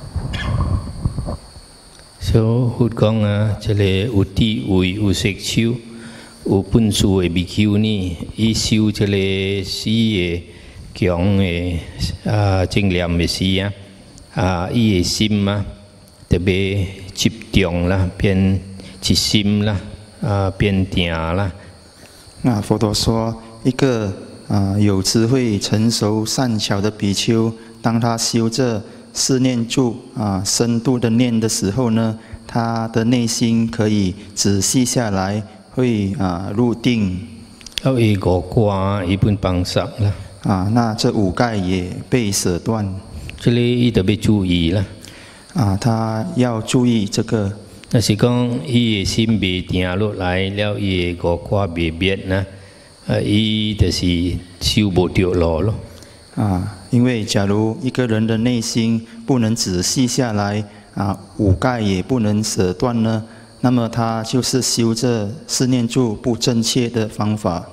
所以讲啊，这个有智慧、有识修、有本事的比丘呢，伊修这个四个强的正念的时伊的心特别集中啦，变一心啦，变定啦。 那佛陀说，一个有智慧、成熟、善巧的比丘，当他修这四念住深度的念的时候呢，他的内心可以仔细下来，会入定。 伊五挂一本放下啦。 那这五盖也被舍断。 这里伊特别注意啦。 他要注意这个。 那是讲伊的心未定落来了，伊的五挂未灭呢，伊就是修不着路咯。 因为假如一个人的内心不能仔细下来，五盖也不能舍断呢，那么他就是修这四念住不正确的方法。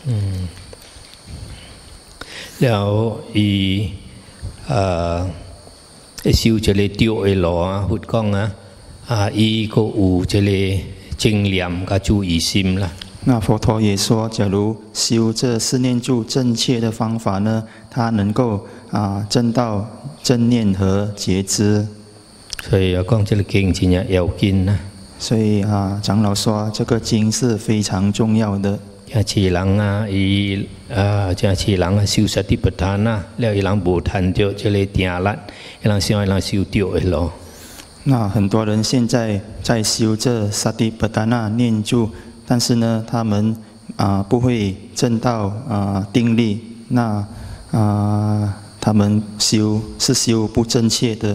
了伊修这个对的路佛讲伊个有这个正念甲注意心啦。 那佛陀也说，假如修这四念住正确的方法呢，他能够证到正念和觉知。 所以讲这个经真正要紧呐。 所以长老说这个经是非常重要的。 正次人伊正次人修萨提ปัฏฐาน了伊人无趁着这个定力，伊人想伊人修对的路。 那很多人现在在修这萨提ปัฏฐาน念住，但是呢，他们不会证到定力，那他们修不正确的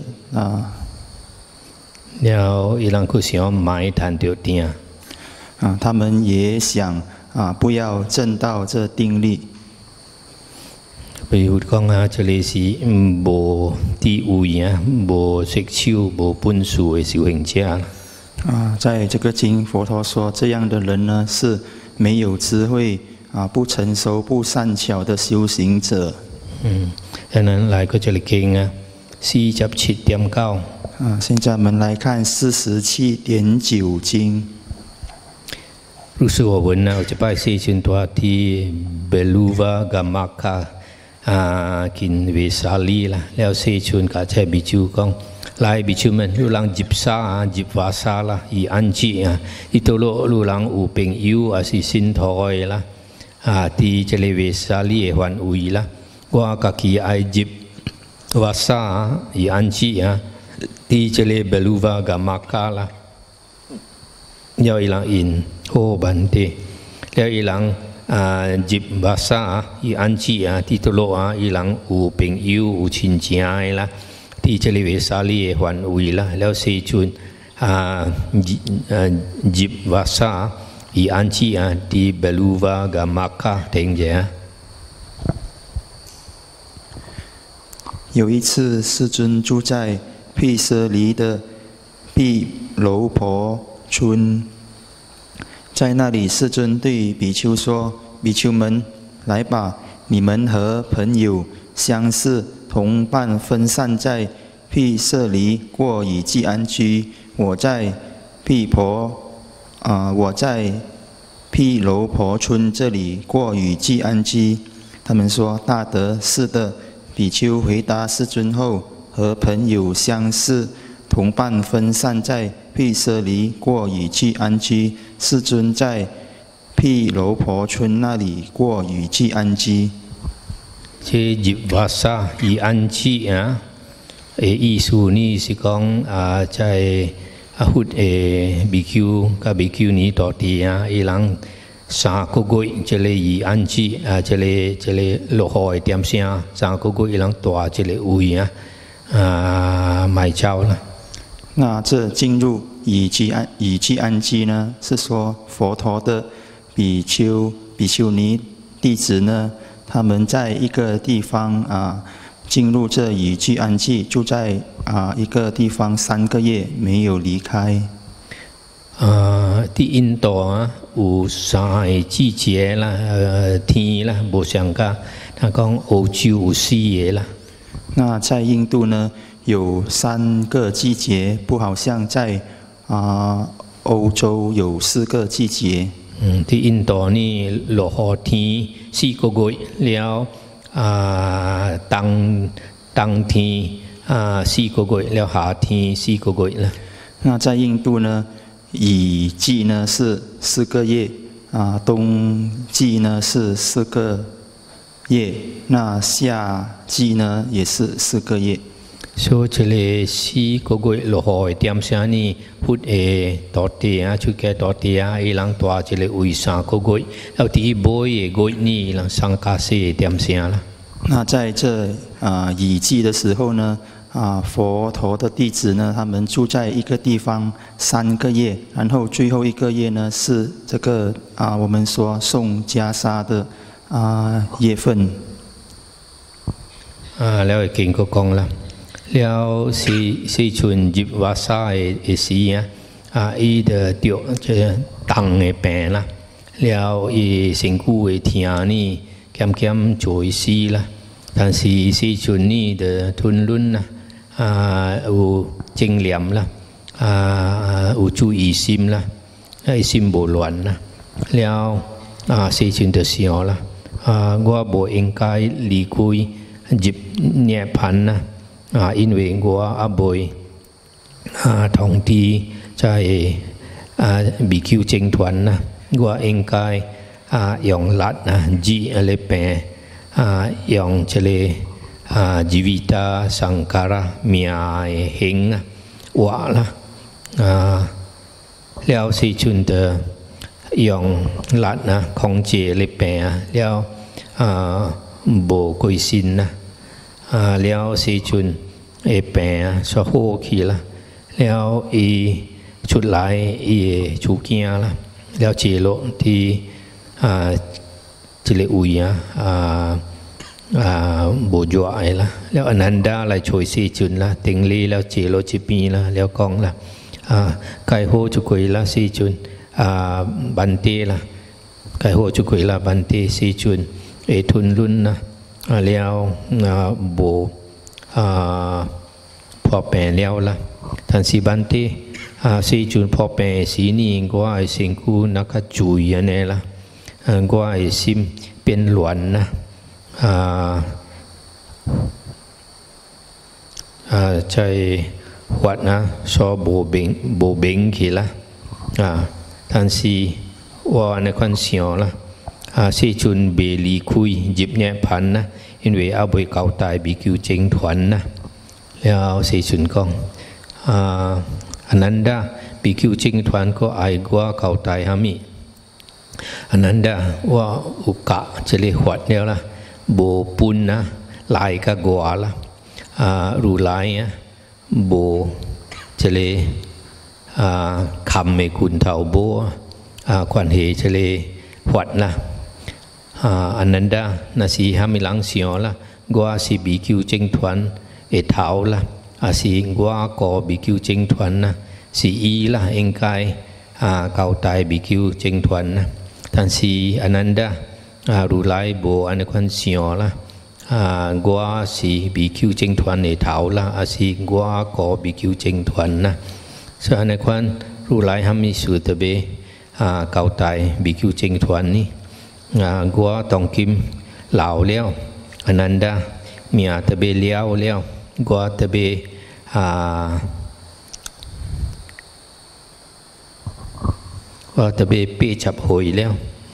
了伊人佫想买趁着定他们也想不要证到这定力。 比如讲这里是无智慧无识修、无本事的修行者。 在这个经，佛陀说，这样的人呢是没有智慧不成熟、不善巧的修行者。 咱来个这里经47.9。 现在我们来看47.9经。 如是我闻有一摆世尊大ที่เบลูวากามัคคะกินเวสาลี啦，แล้ว世尊甲这比丘讲，来比丘们，路人接沙接瓦沙啦，以安置伊多路人有朋友也是信徒的啦，伫这个เวสาลี的範圍啦，我家己愛接瓦沙以安置伫这个เบลูวากามัคคะ啦，了伊人因好辦的，了伊人接巴沙伊安置啲多路伊人有朋友有親情的啦，啲這裡為沙利的範圍啦，了世尊接巴沙伊安置啲貝魯瓦噶馬卡聽者。 有一次，世尊住在毗舍離的毗樓婆村。在那里，世尊对比丘说：“比丘们，来吧，你们和朋友相似，同伴分散在毗舍离过雨季安居。我在毗楼婆村这里过雨季安居。”他们说：“大德，是的。”比丘回答世尊后，和朋友相似，同伴分散在毗舍离过雨季安居。世尊在毗楼婆村那里过雨季安居。 这日瓦萨以安居意思呢是讲在比丘甲比丘尼大地伊人3個月這個以安居這個落雨的點聲3個月伊人大這個位買照啦。 那这进入雨季安居呢，是说佛陀的比丘尼弟子呢，他们在一个地方进入这雨季安季，住在一个地方3个月，没有离开。 ที่อินโด有3个季节啦，天啦，无像噶，他讲欧洲有4个啦。 那在印度呢，有3个季节，不好像在欧洲有4个季节。 ที่อินโดนี่落雨天4个月แล้ว冬天4个月แล้ว夏天4个月啦。 那在印度呢，雨季呢是4个月冬季呢是4个月，那夏季呢也是4个月。 所以这里4个月落雨的点啥呢？พุทธ多地出嘅多地伊人多这里为3个月，แล้วที่บ่อย个月นี่人上加4点啥啦？ 那在这雨季的时候呢，佛陀的弟子呢，他们住在一个地方3个月，然后最后1个月呢是这个我们说送袈裟的月份。 แล้วเก่งก็กองละแล้ว四寸入瓦沙嘅時伊的掉即重嘅病啦，แล้ว身軀嘅疼呢，漸漸做死啦。但是四寸呢的吞論啦，有正念啦，有注意心啦，心無亂啦，แล้ว四寸就想啦，我無應該離開入涅槃啦。因为我未同啲在比丘僧團啦，我應該用力治嚟病，用這裡jivita sankara 命嘅行話啦，แล้ว四寸的用力控制嚟病แล้ว無歸心啦。แล้ว四寸病所好起啦，แล้ว出來出驚啦，แล้วเจโลที่這裡位無咗ไอ啦，แล้วอนันดา嚟ช่วย四寸啦，定理แล้วเจโลจิปี啦，แล้วกอง啦ไก่โหจุกุย啦四寸บันเต啦ไก่โหจุกุย啦บันเต四寸ทุนรุ่นนะแล้วโบพอแปลแล้วล่ะท่านสิบันเตสี่จุนพอแปลสีนี้ก็ไอสิ่งกูนักจุยเนี่ยล่ะก็ไอซิมเป็นหลวนนะใจวัดนะชอบโบเบงขี้ละท่านสิว่าในควันเสียวละ四寸别离开入涅槃นะ因为未交代比丘僧團นะแล้ว四寸講อนันดา比丘僧團ก็愛我交代下面อนันดาว่าอุกะจะเลยหัดแล้วล่ะโบปุนนะลายกะกัวละรูลายโบจะเลยคำไม่คุณเท่าโบควันเหจะเลยหัดนะอันนั้นดานาสีฮามิลังเสียวละกัวสีบีคิวเจงทวนเท้าละสีกัวก่อบีคิวเจงทวนนะสีอีละเองกายเก่าตายบีคิวเจงทวนนะท่านสีอันนั้นดารูไลโบอันนี้ควันเสียวละกัวสีบีคิวเจงทวนเท้าละสีกัวก่อบีคิวเจงทวนนะส่วนอันนี้ควันรูไลฮามิสุตเบเก่าตายบีคิวเจงทวนนี่กัวตองกิมเหล่าเลี้ยวอนันดาเมียตะเบเลี้ยวเลี้ยวกัวตะเบกัวตะเบเปจับหอยเลี้ยว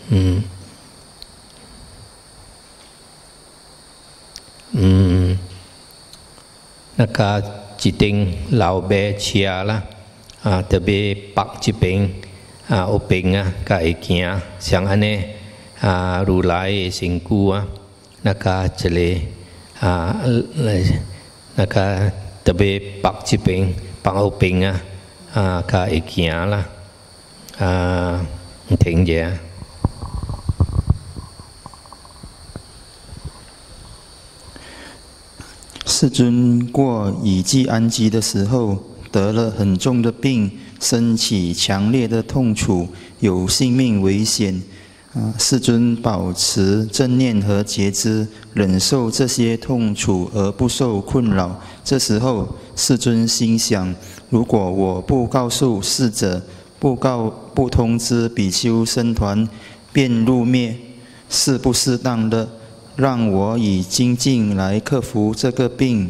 นักการจิตเองเหล่าเบเชียละตะเบปักจิเปงโอเปงกะเอเกียเสียงอันนี้รูไลสิงกูนักเจเลนักตะเบปักจิเปงปังเอาเปงกะเอเกียละถึงเย世尊过乙季安基的时候，得了很重的病，身起强烈的痛楚，有性命危险。世尊保持正念和觉知，忍受这些痛楚而不受困扰。这时候，世尊心想：如果我不告诉逝者，不通知比丘僧团，便入灭，是不适当的。让我以精进来克服这个病，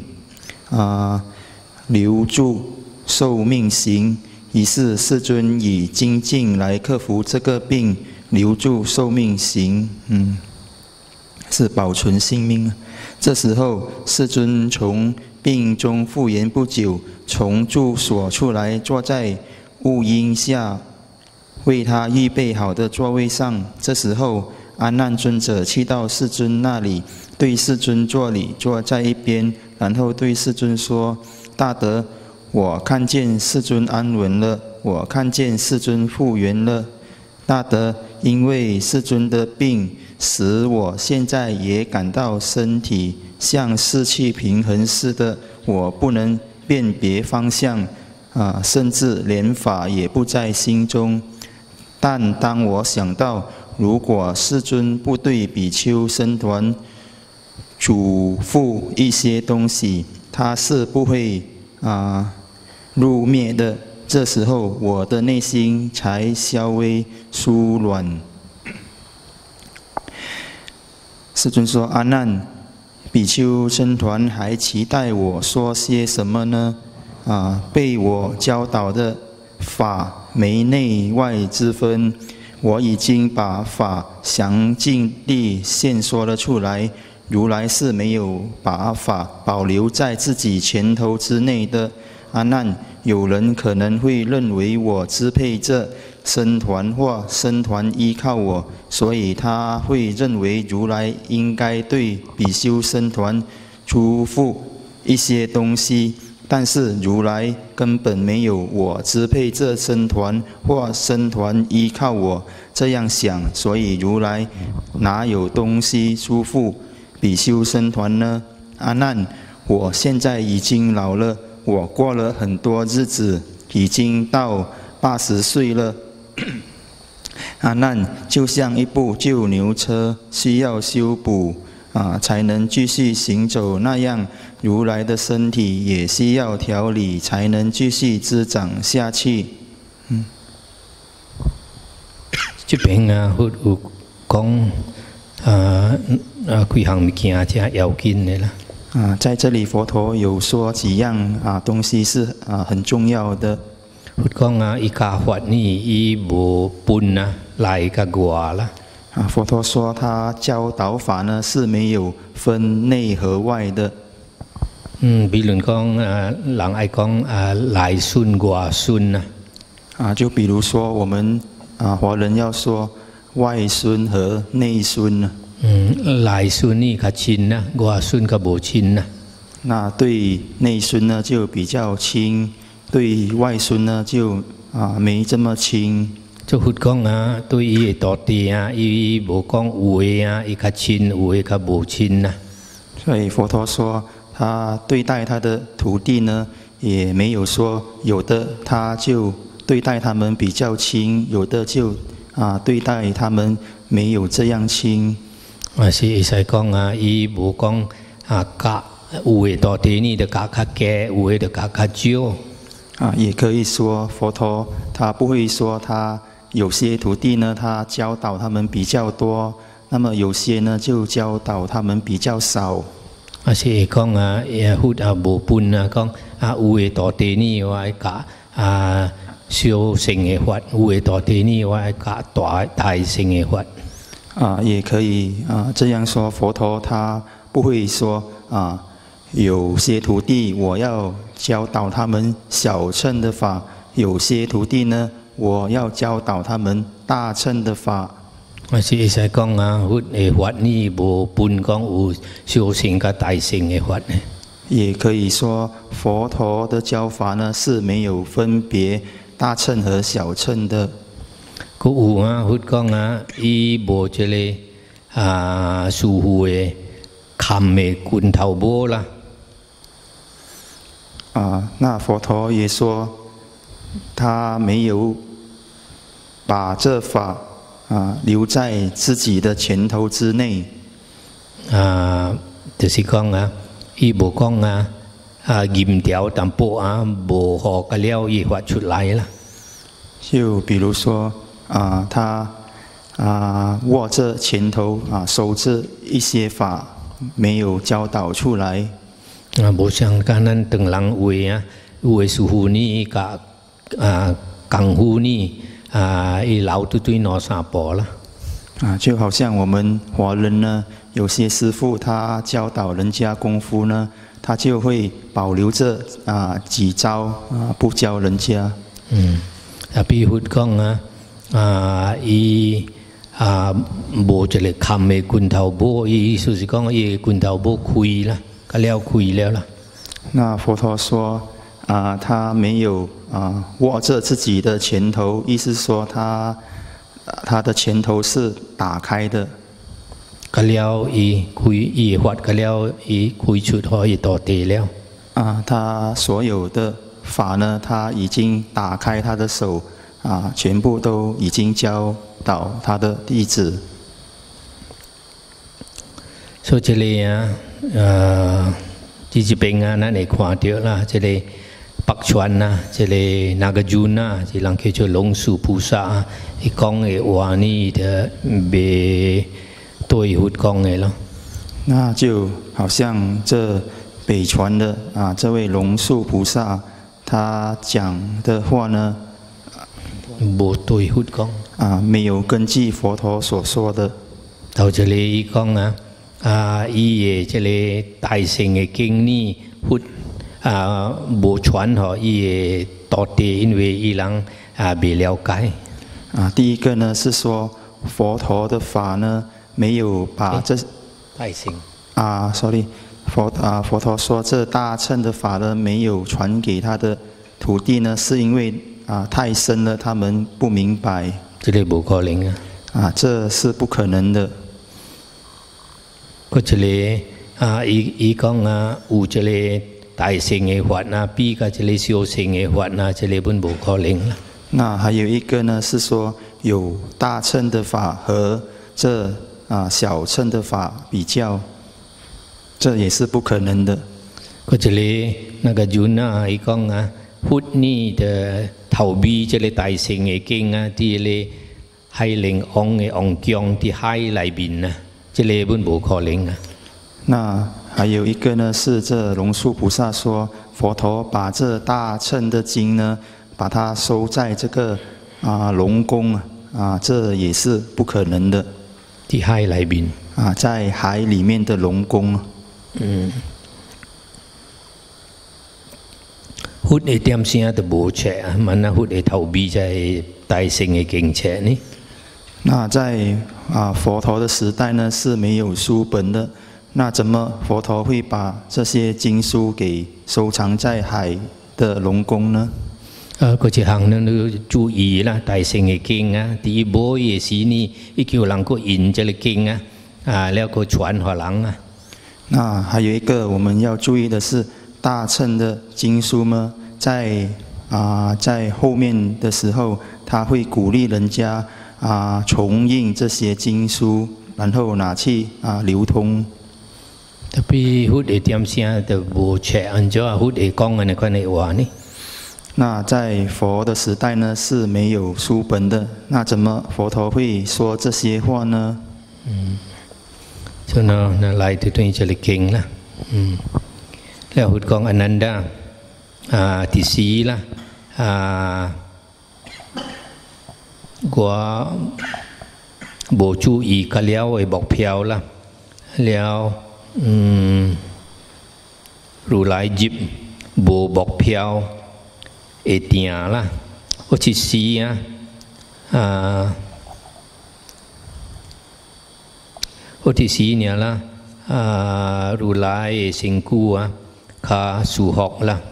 留住寿命行。于是世尊以精进来克服这个病，留住寿命行，是保存性命。这时候，世尊从病中复原不久，从住所出来，坐在雾荫下为他预备好的座位上。这时候，阿难尊者去到世尊那里，对世尊作礼，坐在一边，然后对世尊说：“大德，我看见世尊安稳了，我看见世尊复原了。大德，因为世尊的病，使我现在也感到身体像失去平衡似的，我不能辨别方向，甚至连法也不在心中。但当我想到，如果世尊不对比丘僧团嘱咐一些东西，他是不会入灭的。这时候，我的内心才稍微舒软。”世尊说：“阿难，比丘僧团还期待我说些什么呢？被我教导的法没内外之分，我已经把法详尽地现说了出来。如来是没有把法保留在自己拳头之内的。阿难，有人可能会认为我支配这僧团或僧团依靠我，所以他会认为如来应该对比丘僧团嘱咐一些东西。但是如来根本没有我支配这僧团或僧团依靠我这样想，所以如来哪有东西嘱咐比丘僧团呢？阿难，我现在已经老了，我过了很多日子，已经到80岁了。阿难，就像一部旧牛车需要修补才能继续行走那样，如来的身体也需要调理才能继续滋长下去。 这边有讲几项物件真要紧的啦。 在这里佛陀有说几样东西是很重要的。 佛讲伊教法呢，伊无分内甲外啦。 佛陀说他教导法呢是没有分内和外的。 比如讲人爱讲内顺外顺就比如说我们华人要说外孙和内孙内孙呢较亲外孙较无亲那对内孙呢就比较亲，对外孙呢就没这么亲。 就佛讲对伊的徒弟伊无讲有的伊较亲，有的较无亲所以佛陀说，他对待他的徒弟呢，也没有说有的他就对待他们比较亲，有的就对待他们没有这样亲。 是会使讲伊无讲教有的徒弟呢就教较加，有的就教较少。 也可以说佛陀他不会说他有些徒弟呢，他教导他们比较多，那么有些呢就教导他们比较少。 是会讲佛无分讲有的徒弟呢我爱教小乘的法，有的徒弟呢我爱教大乘的法。 也可以这样说，佛陀他不会说有些徒弟我要教导他们小乘的法，有些徒弟呢我要教导他们大乘的法。 是会使讲佛的法呢无分讲有小乘甲大乘的法。 也可以说佛陀的教法呢是没有分别大乘和小乘的。 佫有佛讲伊无这个师父的砍的拳头无啦。 那佛陀也说，他没有把这法留在自己的拳头之内。 就是讲伊无讲严条淡薄无何个了伊发出来啦。 就比如说他握着拳头守着一些法，没有教导出来。 无像咱等人有的师傅呢，功夫呢伊留对对两三步啦。 就好像我们华人呢，有些师傅他教导人家功夫呢，他就会保留着几招不教人家。 比如讲伊无一个砍的拳头无，意思是讲伊拳头无开啦，个了开了啦。 那佛陀说他没有握着自己的拳头，意思说他的拳头是打开的。 个了伊开伊发个了伊开出可以到地了。 他所有的法呢，他已经打开他的手全部都已经教导他的弟子。 所以这里这边咱会看到啦，这里北传这里那个军这人叫做龙树菩萨，伊讲的话呢的别对佛讲的咯。 那就好像这北传的这位龙树菩萨，他讲的话呢， 无对佛讲没有根据佛陀所说的。 到这里伊讲伊的这里大乘的经呢，佛无传伊的道理，因为伊人未了解。 第一个呢是说佛陀的法呢，没有把这大乘 sorry， 佛陀说这大乘的法呢，没有传给他的徒弟呢，是因为太深了，他们不明白。 这里不可能这是不可能的。 嗰这里伊讲有这里大乘的法比个这里小乘的法这里本无可能啦。 那还有一个呢，是说有大乘的法和这小乘的法比较，这也是不可能的。 嗰这里那个人伊讲佛呢的逃避这里大乘的经啲咧海靈昂嘅昂江啲海裏邊这里本無可能那还有一个呢，是这龙树菩萨说，佛陀把这大乘的经呢，把它收在这个龙宫这也是不可能的。 啲海裏邊在海里面的龍宮。 佛嘅點聲都無切問佛嘅逃避在大乘嘅經切呢？ 那在佛陀的时代呢是没有书本的，那怎么佛陀会把这些经书给收藏在海的龙宫呢？ 嗰一項呢要注意啦，大乘嘅經第無嘅時呢，伊叫人個印這個經แล้ว個傳給人那还有一个我们要注意的是，大乘的经书呢，在后面的时候，他会鼓勵人家重印这些经书，然后拿去流通。 tapi佛嘅點聲就無切，按照佛嘅講嘅嗰啲話呢？ 那在佛的时代呢是没有书本的，那怎么佛陀会说这些话呢？ 所以呢，來到對這裡經啦，แล้ว佛講อนันดาที่สี่啦ว่าบ่注意ก็แล้วไอ้บอกเพียวละแล้วรู้หลายจิบบ่บอกเพียวไอ้เตียละว่าที่สี่ว่าที่สี่เนี่ยละรู้หลายสิงกูข้าสู่หอกละ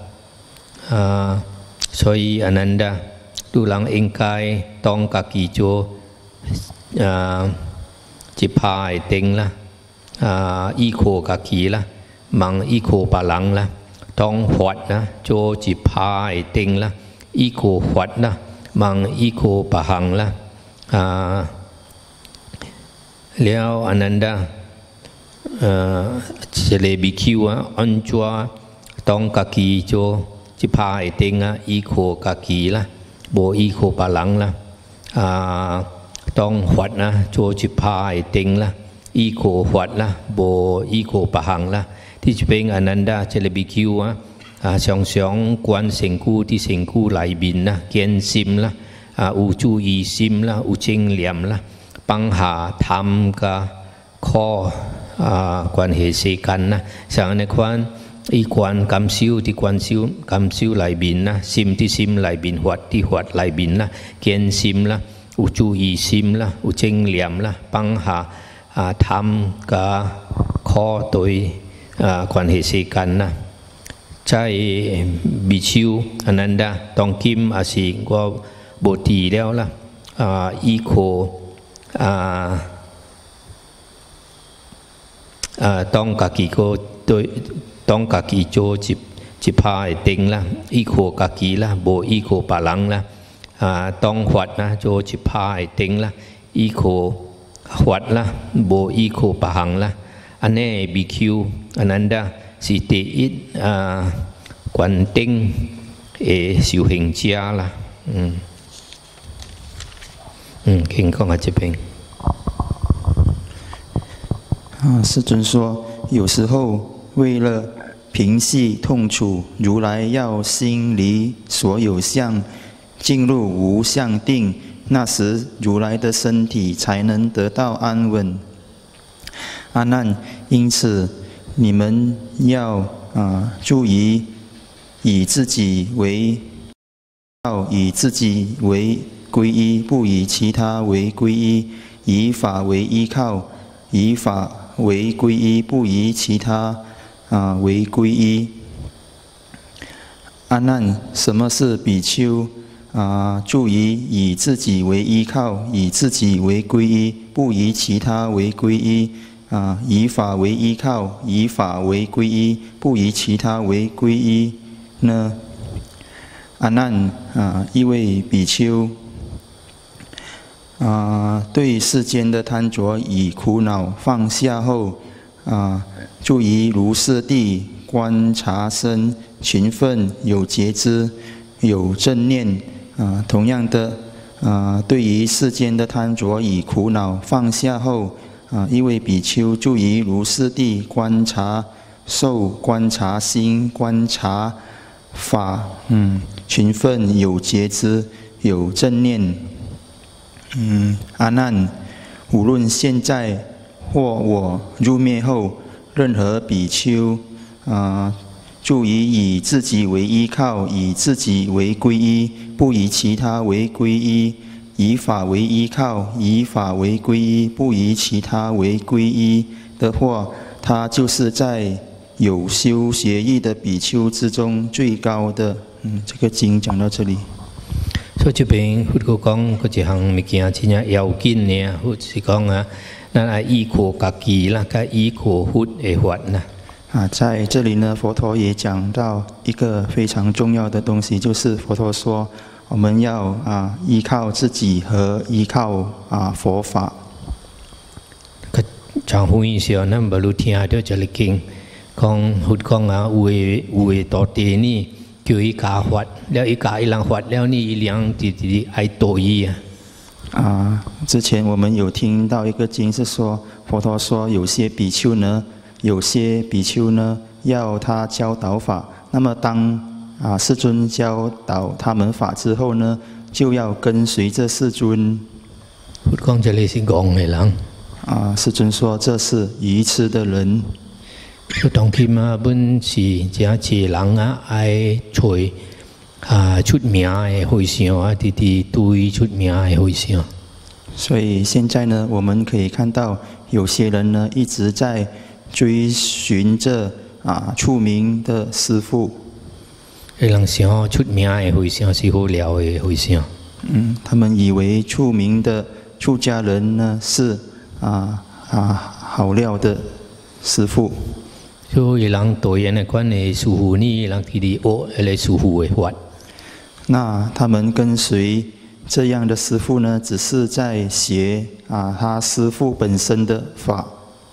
所以อนันดาดูหลังเองกายต้องกากีโจจิพายเต็งละอีโคกากีละมังอีโคปาลังละต้องหัดนะโจจิพาไอติงละอีโกหัดนะมังอีโกปะหังละแล้วอนันดาเจเลบิคิวอันจัวต้องกากีโจจิพาไอติงอ่ะอีโคกากีละโบอีโคปะหลังละต้องหัดนะโจจิพาไอติงละอีโคหัดละโบอีโคปะหังละที่จะเป็นอนันดาเจเลบิคิวสองกวนเสียงกูที่เสียงกูไหลบินนะเกียนซิมละอูจูอีซิมละอูเจิงเหลี่ยมละปังหาทำกับข้อกวนเหตุเสกันนะสั่งในควันอีกวนกำซิวที่กวนซิวกำซิวไหลบินนะซิมที่ซิมไหลบินหวดที่หวดไหลบินนะเกียนซิมละอูจูอีซิมละอูเจิงเหลี่ยมละปังหาทำกับข้อตัวกวนเหตุเสกันนะใช่บิชิวอนันดาต้องกิมอาศิก็บทีแล้วล่ะอีโคต้องกากิโกโดยต้องกากิโจจิพายเต็งละอีโคกากิละโบอีโคปะหลังละต้องหวัดนะโจจิพายเต็งละอีโคหวัดละโบอีโคปะหังละอันนี้บิคิวอนันดาสิเตอิดกวนเต็งสิวเฮงเจียละเข่งของอาจจะเป็น世尊说，有时候为了平息痛楚，如来要心离所有相，进入无相定，那时如来的身体才能得到安稳。阿难，因此你们要注意以自己为以自己为皈依，不以其他为皈依，以法为依靠，以法为皈依，不以其他为皈依。阿难，什么是比丘？注意以自己为依靠，以自己为皈依，不以其他为皈依。以法为依靠，以法为皈依，不以其他为皈依呢？阿难，一位比丘，对世间的贪着与苦恼放下后，注意如是地观察身，勤奋有觉知，有正念。同样的，对于世间的贪着与苦恼放下后，一位比丘注意如是地观察受，观察心，观察法，勤奋有觉知，有正念。阿难，无论现在或我入灭后，任何比丘，注意以自己为依靠，以自己为皈依，不以其他为皈依。以法为依靠，以法为皈依，不以其他为皈依的话，他就是在有修学艺的比丘之中最高的。这个经讲到这里。 所以这边佛教讲嗰一项物件真正要紧呢，或是讲那依靠家己啦，甲依靠佛的法啦。 在这里呢，佛陀也讲到一个非常重要的东西，就是佛陀说。我们要依靠自己和依靠佛法。 常呼应时候，咱不如听到这里经，讲佛讲有的道地呢，叫伊加法，了伊加伊人法，了呢伊人直爱多伊之前我们有听到一个经是说，佛陀说有些比丘呢要他教导法，那么当世尊教导他们法之后呢，就要跟随着世尊。 佛讲这里是戆的人。 世尊说这是愚痴的人。 当今本是真济人爱找出名的和尚直对出名的和尚。 所以现在呢，我们可以看到有些人呢一直在追寻着出名的师父。 人想出名的和尚是好了的和尚。 他们以为出名的出家人呢是好料的师父。 所以人对人的关的师父呢，人提的学来师父的法。 那他们跟随这样的师父呢，只是在学他师父本身的法。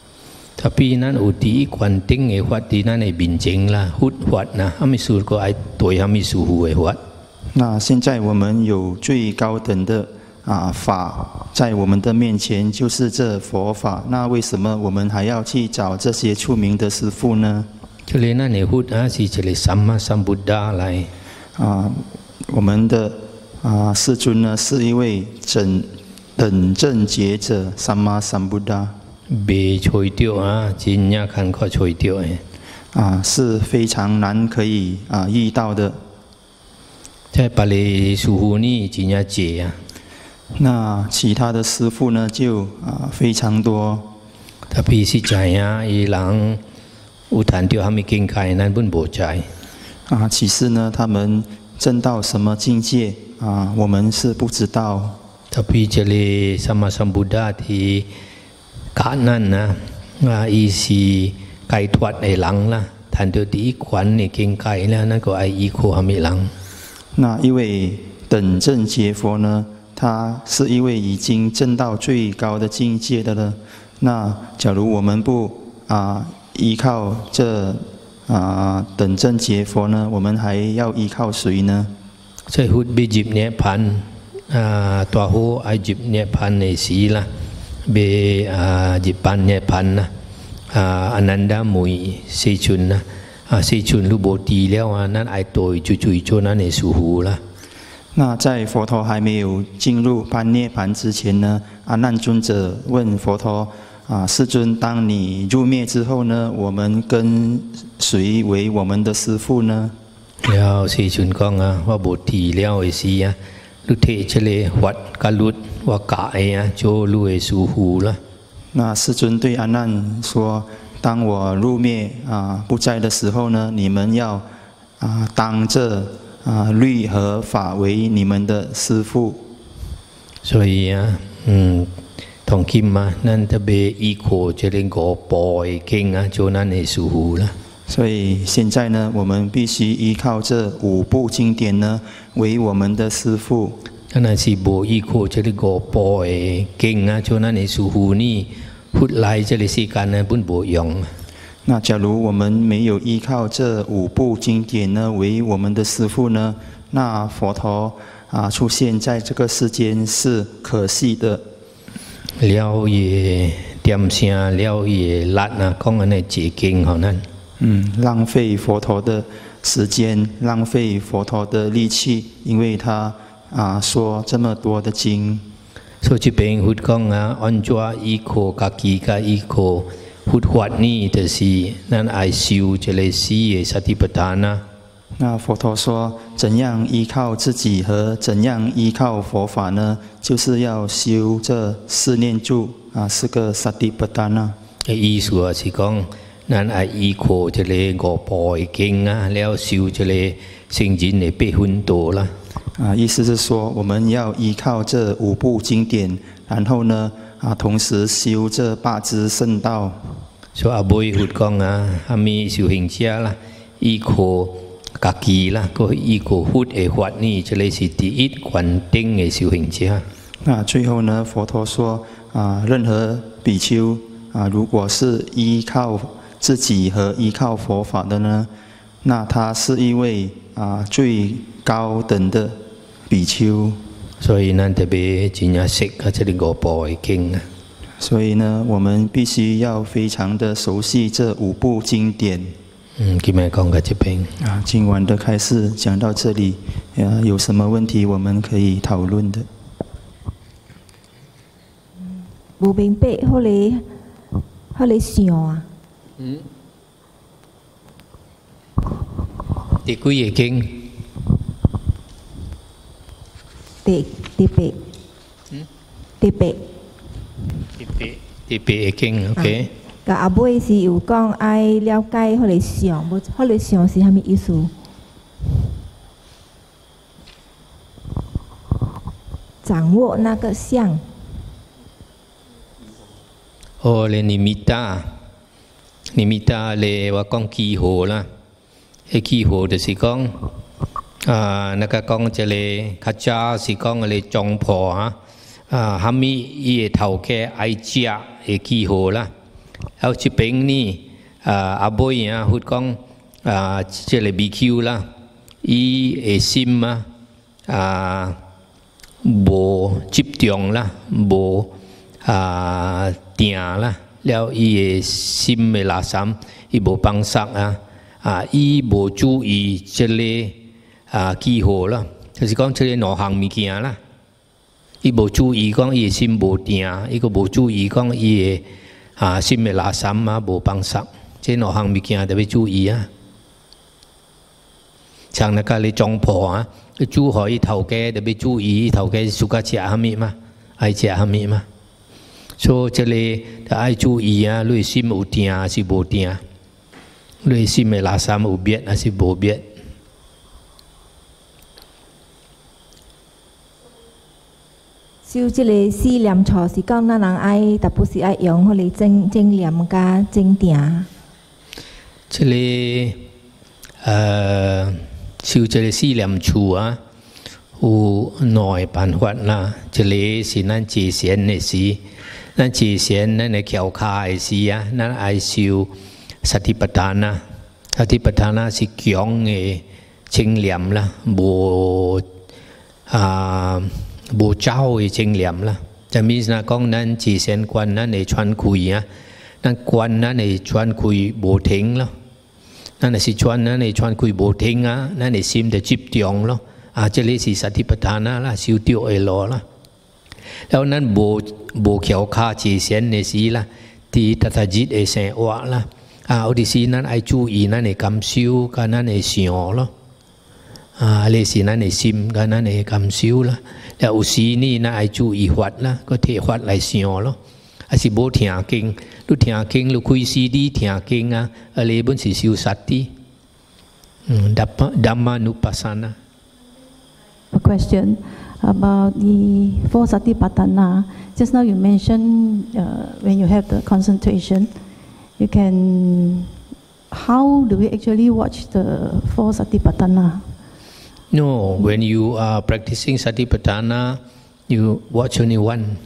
Tapi 咱有啲关顶的法，伫咱的面前啦，佛法呐，阿弥陀佛爱对阿弥陀佛的法。 那现在我们有最高等的法在我们的面前，就是这佛法。那为什么我们还要去找这些出名的师父呢？ 就连咱的佛是一个三玛三菩萨来。 我们的世尊呢，是一位等正觉者，三玛三菩萨。 未吹到真正坎坷吹到的。 是非常难可以遇到的。 在别的师父呢，真正多那其他的师父呢，就非常多。 特别是在伊人有谈到什么境界，咱本无知。 其实呢，他们证到什么境界我们是不知道。 特别这里三玛三菩萨ที่การนั้นนะ伊是解脱的人啦，谈到第一关的境界啦，那个爱依靠什么人？ 那一位等正觉佛呢，他是一位已经证到最高的境界的了。那假如我们不依靠这等正觉佛呢，我们还要依靠谁呢？ 所以佛被入涅槃ตัวผู้ไอจิบ涅槃ในสีละเบจิบปัน涅槃นะอนันดามุยเซชุนนะเซชุนรู้บดีแล้วนั่นไอตัวจุยโจนั่นในสุหูละ那在佛陀还没有进入般涅槃之前呢，阿难尊者问佛陀世尊，当你入灭之后呢，我们跟谁为我们的师父呢？ แล้วเซชุนก็ว่าบดีแล้วไอสีลุเทเชเลวัดกาลุดว่ากะไอโจลุเอสุหูละ那世尊对阿难说，当我入灭不在的时候呢，你们要当这律和法为你们的师父。 所以ทองคิมมานั่นจะเบอีโคจะเล่นกอปอยเก่งโจนั่นเอสุหูละ所以现在呢，我们必须依靠这5部经典呢，为我们的师父。 ถ้านั่นสิโบอีโคจะเล่นกอปอยเก่งโจนั่นเอสุหูนี่พูดไล่จะเลยสิการนั้นปุ่นโบยอง那假如我们没有依靠这5部经典呢，为我们的师父呢，那佛陀出现在这个世间是可惜的。 แล้วเย่เตรียมเสียแล้วเย่ลัดของอันนี้เจเก่งเขานั้น浪费佛陀的时间，浪费佛陀的力气，因为他说这么多的经。 所以เป็นหุดของอันจัวอีโคกากีกาอีโคหุดวัดนี่แต่สินั่นไอซิวจะเลยสีสติปัฏฐานะ那佛陀说，怎样依靠自己和怎样依靠佛法呢？就是要修这4念住4个สติปัฏฐานะอีสัวสิของนั่นไออีโคจะเลยกอปอยเก่งแล้วซิวจะเลยสิ่งจินเนี่ยไปหุ่นโตละ意思是说，我们要依靠这5部经典，然后呢同时修这8支圣道。 所以阿บอยหุดของอามีสิวหิงเชียละอีโคกากีละก็อีโคหุดวัดนี่จะเลยสิติอิดควันเต็งสิวหิงเชีย那最后呢，佛陀说任何比丘如果是依靠自己和依靠佛法的呢，那他是一位最高等的比丘。 所以นั่นจะเป็นจิญญาเสกก็จะได้กอปอยเก่ง所以呢，我们必须要非常的熟悉这5部经典。 今晚讲个这边今晚的开示讲到这里，有什么问题我们可以讨论的？ 无明白，好嚟想第几页经？ 第八。 第八经 ，OK。 个阿妹是有讲爱了解好嚟想，无好嚟想是虾米意思？掌握那个相。 โอเลนิมิตานิมิตาเลว่ากองกีโหละไอ้กีโหเดสิกองนักกองจะเลขจาสิกองเลจงพอฮามีอีเท่าแก่ไอเจียไอ้กีโหละเอาชิเป็งนี่อาบอยหุดกองจะเลบีคิวละอีเอซิมโบจิบเตียงละโบเตียละแล้วอีซิมเมลาซัมอีโบปังสักอีโบจูอีเจเลกีโหละ就是講這個兩項物件啦，伊無注意講伊心無定，伊個無注意講伊個心嘅垃圾無放鬆，這兩項物件特別注意啊。像那個你撞破煮好伊頭家特別注意，伊頭家自家食蝦米嘛，愛食蝦米嘛，所以這裡就愛注意你心有定還是無定，你心嘅垃圾有別還是無別。 修這個思念錯是講咱人愛，但不是愛用嗰個正念加正定。 這個修這個思念錯有內辦法啦。這個是咱之前的事，咱之前咱嘅橋卡嘅事咱愛修สติปัฏฐานนะสติปัฏฐาน是強嘅正念啦，無走嘅正念啦，就咪係講咱之前觀咱係穿開咱觀咱係穿開無停咯，咱係穿咱係穿開無停咱係心就集中咯，這裡是สติปัฏฐาน啦，修掉ไอ้ล้อ啦，แล้วนั้น無橋卡之前嘅事啦，ที่ตัทจิต嘅生活啦，有啲事咱愛注意咱係感受，跟咱係想咯，呢是咱係心，跟咱係感受啦。แล้วอุสีนี่นะไอจูอีวัดละก็เทวัดไหลเสียว咯ไอสิโบเถียงเก่งลูกเถียงเก่งลูกคุยซีดีเถียงเก่งอะไรบนสิสิวสัตติดัมมานุปัสสนา A question about the four satipatthana. Just now you mentioned when you have the concentration, you can. How do we actually watch the four satipatthana?No, when you are practicing Satipatthana, you watch only one.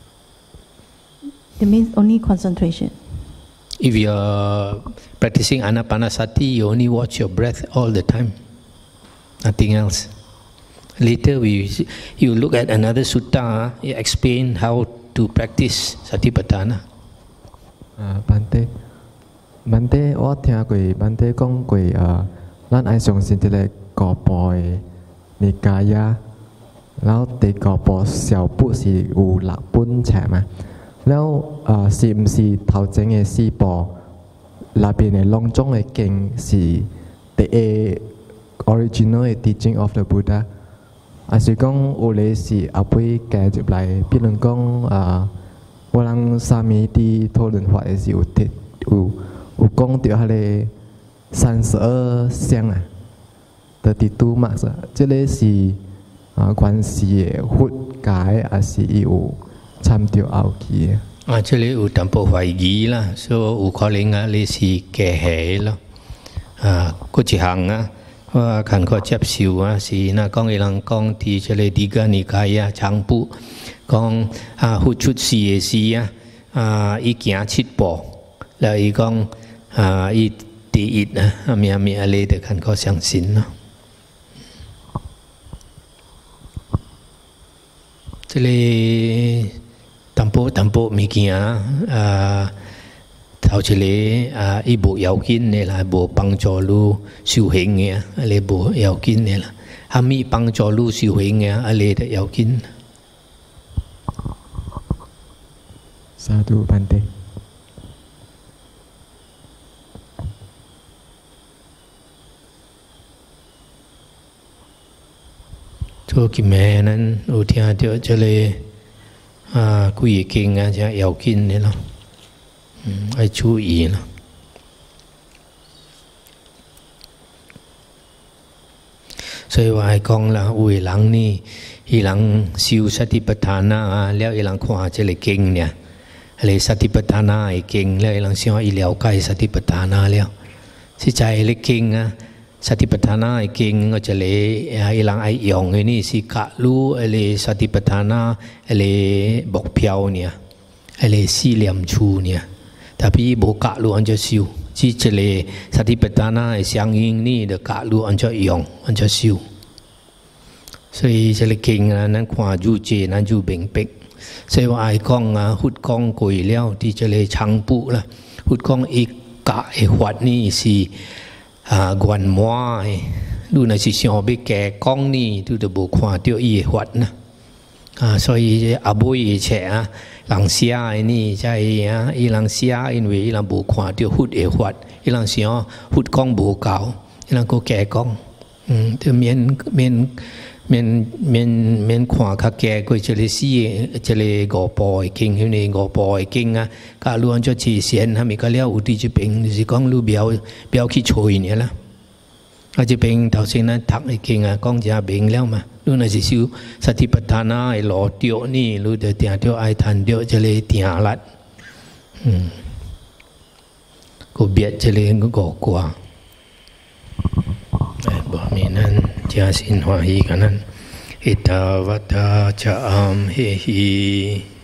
It means only concentration. If you are practicing Anapanasati, you only watch your breath all the time, nothing else. Later, you look at another sutta, it explain how to practice Satipatthana. Bante, 我聽過 Bante 講過咱愛相信這個個部นิกายะแล้วตีกอบเสี่ยวปุสีอูหลักปุ้นแฉมาแล้วสีมสีเท่าเจงเอสีปอลาเป็นในลงจงเอเก่งสีเตเอ original teaching of the Buddha อาศัยกงอุเลสีอาปุยแก่จุบไหลพี่หนึ่งกงวันลังสามีที่โทรนหัวเอสีอุทิอุกงเตียวทะเล32เสียง的第two嘛是，这类是关系的活解，还是有參照後期嘅？ 這裡有淡薄懷疑啦，所以有可能你是假戲咯。嗰一項我看過接受是那講伊人講啲這裡底個尼解長部講活出事嘅事伊行7步，แล้ว伊講伊第一咪你哋看過相信咯。這裡淡薄物件頭一個伊無要緊嘅啦，無幫助你修行嘅，你無要緊嘅啦。蝦米幫助你修行嘅，你就要緊。 สาธุบันเต做佢咩นั้น有聽到這裡古語經就要緊嘅咯，要注意咯。所以話講啦，有嘅人呢，伊人修สติปัฏฐานแล้ว伊人看這個經呢， เลยสติปัฏฐานาไอ้เก่งเลยหลังเสียอีเหลียวใกล้สติปัฏฐานาแล้วสิใจเลยเก่งนะสติปัฏฐานาไอ้เก่งก็จะเลยไอ้หลังไอ้ยองไอ้นี่สิกะรู้ไอ้เลยสติปัฏฐานาไอ้เลยบอกเพียวเนี่ยไอ้เลยสี่เหลี่ยมชูเนี่ยแต่พี่บอกกะรู้อันจะซิวที่จะเลยสติปัฏฐานาไอ้เสียงยิงนี่เด็กกะรู้อันจะยองอันจะซิว所以这里经啊，咱看住这，咱就明白。所以我爱讲啊，佛讲过了，ที่这里长补啦。佛讲一假一法呢是原魔的，如果是想要假讲呢，就无看到伊法呐。所以阿妹以前啊，人写的呢，在啊，伊人写因为伊人无看到佛的法，伊人想佛讲无够，伊人个假讲，就免看较假，佢这里写这里五部经，因为五部经啊，假如按照之前，还没个了有啲就病，就是讲你不要去吹呢啦。啊，这病头先咱读的经啊，讲只病了嘛，你那是修สติปัฏฐานาไอ้หล่อเดียวนี่รู้แต่เดียวไอ้ทันเดียวจะเลยเตียรัดก็เบียดจะเลยก็ก่อกว่าบ่มีนั้นจะสินหวาฮีกันนั้นอิตาวัตตาจะอัมเฮหิ